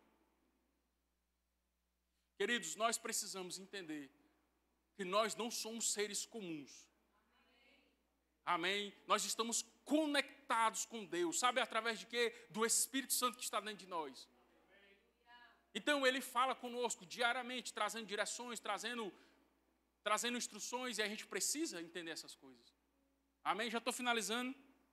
[SPEAKER 5] Queridos, nós precisamos entender que nós não somos seres comuns. Amém? Nós estamos conectados com Deus. Sabe através de quê? Do Espírito Santo que está dentro de nós. Então Ele fala conosco diariamente, trazendo direções, trazendo... trazendo instruções, e a gente precisa entender essas coisas. Amém? Já estou finalizando.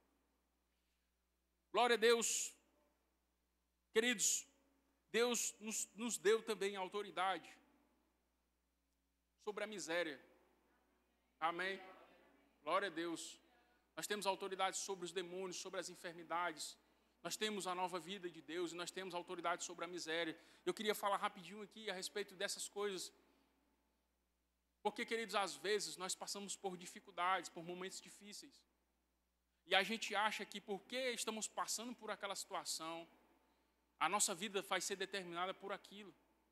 [SPEAKER 5] Glória a Deus. Queridos, Deus nos, nos deu também autoridade sobre a miséria. Amém? Glória a Deus. Nós temos autoridade sobre os demônios, sobre as enfermidades. Nós temos a nova vida de Deus e nós temos autoridade sobre a miséria. Eu queria falar rapidinho aqui a respeito dessas coisas. Porque, queridos, às vezes nós passamos por dificuldades, por momentos difíceis. E a gente acha que porque estamos passando por aquela situação, a nossa vida vai ser determinada por aquilo.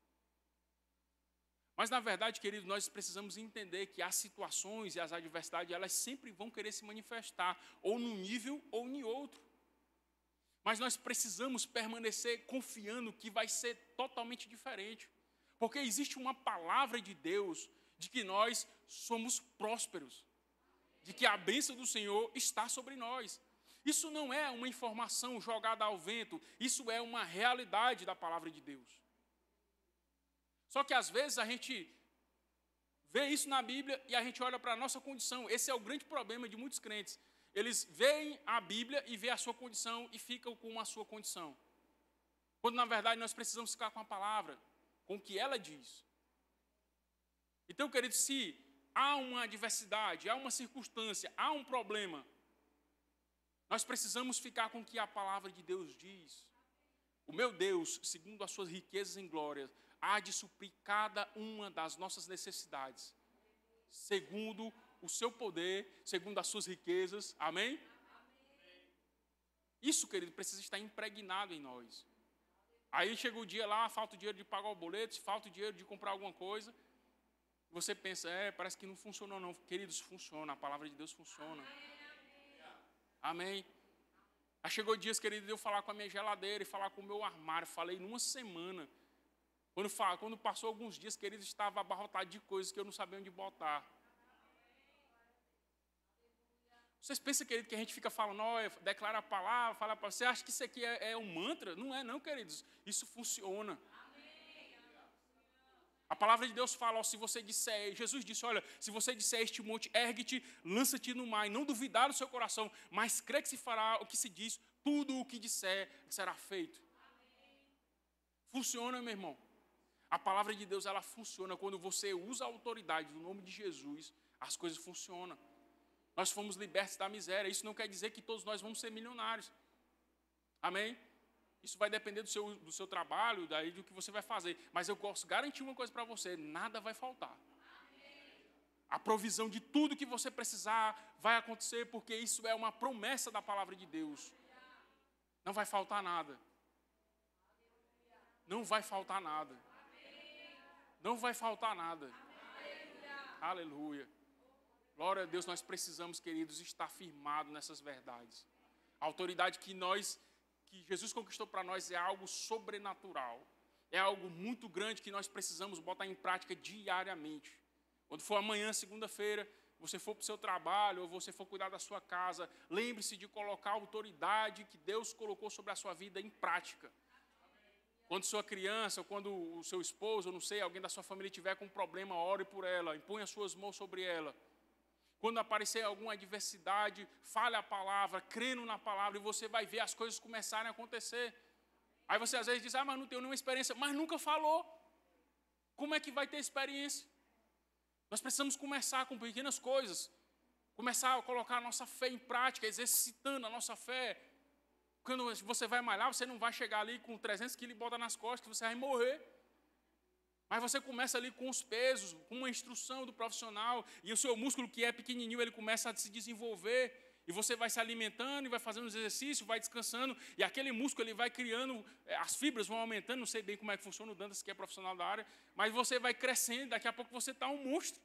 [SPEAKER 5] Mas, na verdade, queridos, nós precisamos entender que as situações e as adversidades, elas sempre vão querer se manifestar, ou num nível ou em outro. Mas nós precisamos permanecer confiando que vai ser totalmente diferente. Porque existe uma palavra de Deus de que nós somos prósperos, de que a bênção do Senhor está sobre nós. Isso não é uma informação jogada ao vento, isso é uma realidade da palavra de Deus. Só que às vezes a gente vê isso na Bíblia e a gente olha para a nossa condição. Esse é o grande problema de muitos crentes. Eles veem a Bíblia e veem a sua condição e ficam com a sua condição. Quando, na verdade, nós precisamos ficar com a palavra, com o que ela diz. Então, querido, se há uma adversidade, há uma circunstância, há um problema, nós precisamos ficar com o que a palavra de Deus diz. O meu Deus, segundo as suas riquezas em glória, há de suprir cada uma das nossas necessidades, segundo o seu poder, segundo as suas riquezas. Amém? Isso, querido, precisa estar impregnado em nós. Aí chega o dia lá, falta o dinheiro de pagar o boleto, falta o dinheiro de comprar alguma coisa. Você pensa, é, parece que não funcionou não. Queridos, funciona, a palavra de Deus funciona. Amém? Aí chegou dias, querido, de eu falar com a minha geladeira e falar com o meu armário. Falei numa semana. Quando, quando passou alguns dias, querido, estava abarrotado de coisas que eu não sabia onde botar. Vocês pensam, querido, que a gente fica falando, ó, declara a palavra, fala para você, acha que isso aqui é, é um mantra? Não é não, queridos. Isso funciona. A palavra de Deus fala, ó, se você disser, Jesus disse, olha, se você disser este monte, ergue-te, lança-te no mar, e não duvidar no seu coração, mas crê que se fará o que se diz, tudo o que disser será feito. Amém. Funciona, meu irmão. A palavra de Deus, ela funciona. Quando você usa a autoridade do nome de Jesus, as coisas funcionam. Nós fomos libertos da miséria. Isso não quer dizer que todos nós vamos ser milionários. Amém? Isso vai depender do seu, do seu trabalho, daí do que você vai fazer. Mas eu posso garantir uma coisa para você, nada vai faltar. A provisão de tudo que você precisar vai acontecer, porque isso é uma promessa da palavra de Deus. Não vai faltar nada. Não vai faltar nada. Não vai faltar nada. Aleluia. Glória a Deus, nós precisamos, queridos, estar firmados nessas verdades. A autoridade que nós... que Jesus conquistou para nós é algo sobrenatural. É algo muito grande que nós precisamos botar em prática diariamente. Quando for amanhã, segunda-feira, você for para o seu trabalho ou você for cuidar da sua casa, lembre-se de colocar a autoridade que Deus colocou sobre a sua vida em prática. Quando sua criança, ou quando o seu esposo, ou não sei, alguém da sua família tiver com um problema, ore por ela, impõe as suas mãos sobre ela. Quando aparecer alguma adversidade, fale a palavra, crendo na palavra, e você vai ver as coisas começarem a acontecer. Aí você às vezes diz, ah, mas não tenho nenhuma experiência, mas nunca falou. Como é que vai ter experiência? Nós precisamos começar com pequenas coisas, começar a colocar a nossa fé em prática, exercitando a nossa fé. Quando você vai malhar, você não vai chegar ali com trezentos quilos e botar nas costas, que você vai morrer. Mas você começa ali com os pesos, com uma instrução do profissional, e o seu músculo, que é pequenininho, ele começa a se desenvolver, e você vai se alimentando, e vai fazendo os exercícios, vai descansando, e aquele músculo ele vai criando, as fibras vão aumentando, não sei bem como é que funciona, o Dantas que é profissional da área, mas você vai crescendo, daqui a pouco você está um monstro.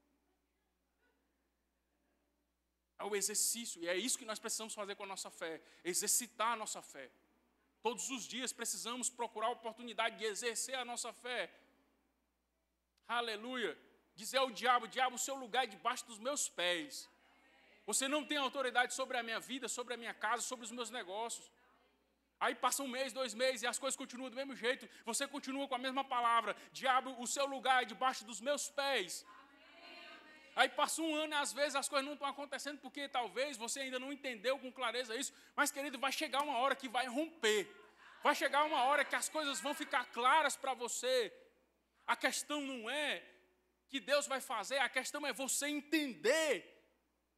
[SPEAKER 5] É o exercício, e é isso que nós precisamos fazer com a nossa fé, exercitar a nossa fé. Todos os dias precisamos procurar a oportunidade de exercer a nossa fé. Aleluia. Dizer ao diabo, diabo, o seu lugar é debaixo dos meus pés. Você não tem autoridade sobre a minha vida, sobre a minha casa, sobre os meus negócios. Aí passa um mês, dois meses, e as coisas continuam do mesmo jeito. Você continua com a mesma palavra. Diabo, o seu lugar é debaixo dos meus pés. Aí passa um ano e às vezes as coisas não estão acontecendo porque talvez você ainda não entendeu com clareza isso. Mas, querido, vai chegar uma hora que vai romper. Vai chegar uma hora que as coisas vão ficar claras para você. A questão não é que Deus vai fazer, a questão é você entender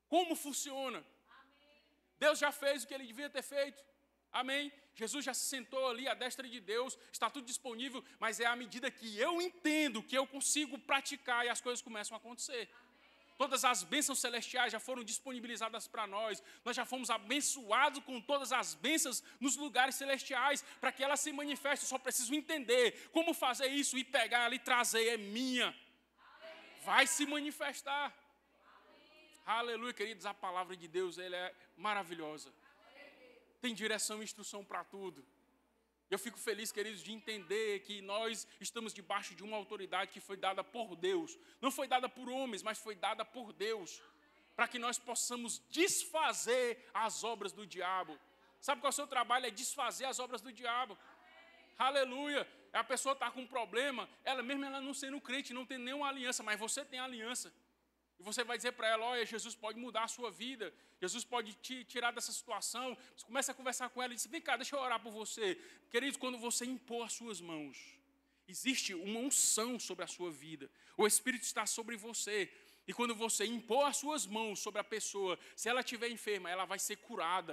[SPEAKER 5] como funciona. Deus já fez o que ele devia ter feito. Amém? Jesus já se sentou ali à destra de Deus, está tudo disponível, mas é à medida que eu entendo, que eu consigo praticar e as coisas começam a acontecer. Todas as bênçãos celestiais já foram disponibilizadas para nós. Nós já fomos abençoados com todas as bênçãos nos lugares celestiais, para que elas se manifestem. Eu só preciso entender como fazer isso e pegar ela e trazer. É minha. Vai se manifestar. Aleluia, queridos. A palavra de Deus, ela é maravilhosa. Tem direção e instrução para tudo. Eu fico feliz, queridos, de entender que nós estamos debaixo de uma autoridade que foi dada por Deus. Não foi dada por homens, mas foi dada por Deus. Para que nós possamos desfazer as obras do diabo. Sabe qual é o seu trabalho? É desfazer as obras do diabo. Aleluia. A pessoa está com um problema, ela mesmo ela não sendo crente, não tem nenhuma aliança, mas você tem aliança. E você vai dizer para ela, olha, Jesus pode mudar a sua vida. Jesus pode te tirar dessa situação. Você começa a conversar com ela e diz, vem cá, deixa eu orar por você. Queridos, quando você impor as suas mãos, existe uma unção sobre a sua vida. O Espírito está sobre você. E quando você impor as suas mãos sobre a pessoa, se ela estiver enferma, ela vai ser curada.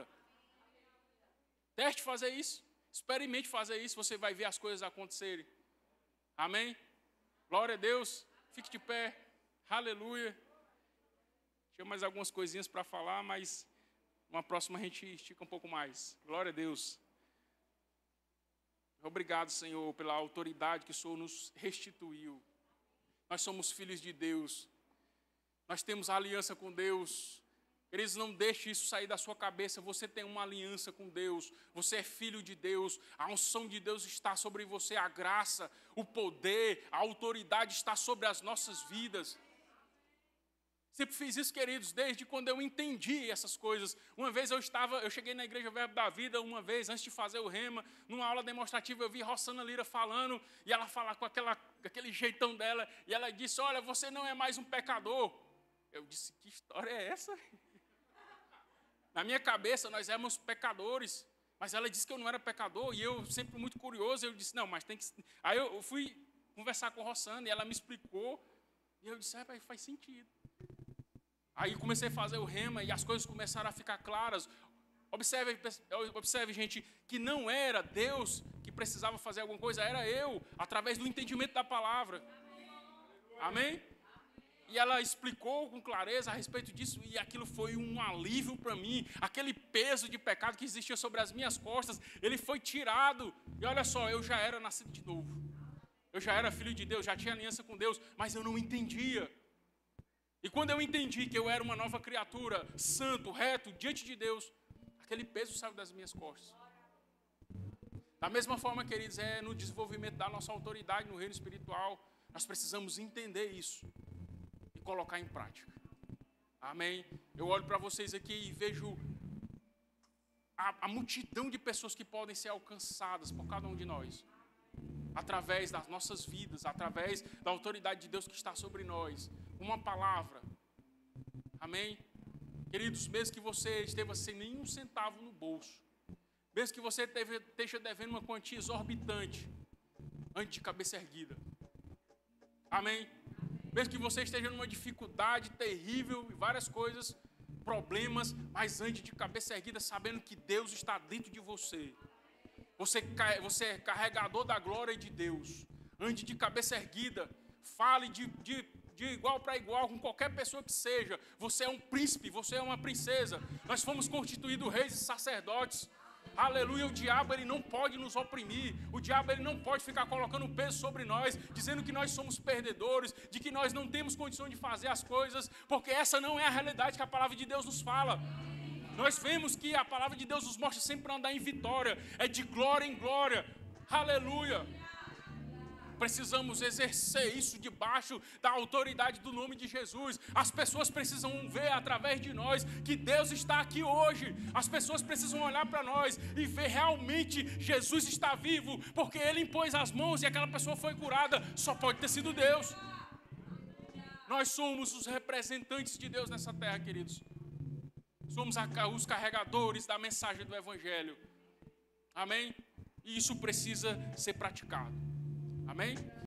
[SPEAKER 5] Teste fazer isso. Experimente fazer isso, você vai ver as coisas acontecerem. Amém? Glória a Deus. Fique de pé. Aleluia. Tinha mais algumas coisinhas para falar, mas uma próxima a gente estica um pouco mais. Glória a Deus. Obrigado, Senhor, pela autoridade que o Senhor nos restituiu. Nós somos filhos de Deus. Nós temos a aliança com Deus. Queridos, não deixe isso sair da sua cabeça. Você tem uma aliança com Deus. Você é filho de Deus. A unção de Deus está sobre você. A graça, o poder, a autoridade está sobre as nossas vidas. Sempre fiz isso, queridos, desde quando eu entendi essas coisas. Uma vez eu estava, eu cheguei na Igreja Verbo da Vida, uma vez, antes de fazer o rema, numa aula demonstrativa, eu vi Rossana Lira falando, e ela fala com aquela, aquele jeitão dela, e ela disse, olha, você não é mais um pecador. Eu disse, que história é essa? Na minha cabeça, nós éramos pecadores, mas ela disse que eu não era pecador, e eu, sempre muito curioso, eu disse, não, mas tem que... Aí eu fui conversar com a Rossana, e ela me explicou, e eu disse, ah, faz sentido. Aí comecei a fazer o rema e as coisas começaram a ficar claras. Observe, observe, gente, que não era Deus que precisava fazer alguma coisa, era eu, através do entendimento da palavra. Amém? E ela explicou com clareza a respeito disso e aquilo foi um alívio para mim. Aquele peso de pecado que existia sobre as minhas costas, ele foi tirado. E olha só, eu já era nascido de novo. Eu já era filho de Deus, já tinha aliança com Deus, mas eu não entendia. E quando eu entendi que eu era uma nova criatura, santo, reto, diante de Deus, aquele peso saiu das minhas costas. Da mesma forma, queridos, é no desenvolvimento da nossa autoridade no reino espiritual, nós precisamos entender isso e colocar em prática. Amém? Eu olho para vocês aqui e vejo a, a multidão de pessoas que podem ser alcançadas por cada um de nós. Através das nossas vidas, através da autoridade de Deus que está sobre nós. Uma palavra. Amém? Queridos, mesmo que você esteja sem nenhum centavo no bolso, mesmo que você teve, esteja devendo uma quantia exorbitante, ande de cabeça erguida. Amém? Mesmo que você esteja numa dificuldade terrível e várias coisas, problemas, mas ande de cabeça erguida sabendo que Deus está dentro de você. Você, você é carregador da glória de Deus. Ande de cabeça erguida. Fale de, de, de igual para igual com qualquer pessoa que seja. Você é um príncipe, você é uma princesa. Nós fomos constituídos reis e sacerdotes. Aleluia, o diabo ele não pode nos oprimir. O diabo ele não pode ficar colocando peso sobre nós, dizendo que nós somos perdedores, de que nós não temos condição de fazer as coisas, porque essa não é a realidade que a palavra de Deus nos fala. Nós vemos que a palavra de Deus nos mostra sempre andar em vitória, é de glória em glória. Aleluia. Precisamos exercer isso debaixo da autoridade do nome de Jesus. As pessoas precisam ver através de nós que Deus está aqui hoje. As pessoas precisam olhar para nós e ver realmente Jesus está vivo, porque Ele impôs as mãos e aquela pessoa foi curada. Só pode ter sido Deus. Nós somos os representantes de Deus nessa terra, queridos. Somos os carregadores da mensagem do Evangelho. Amém? E isso precisa ser praticado. Amém?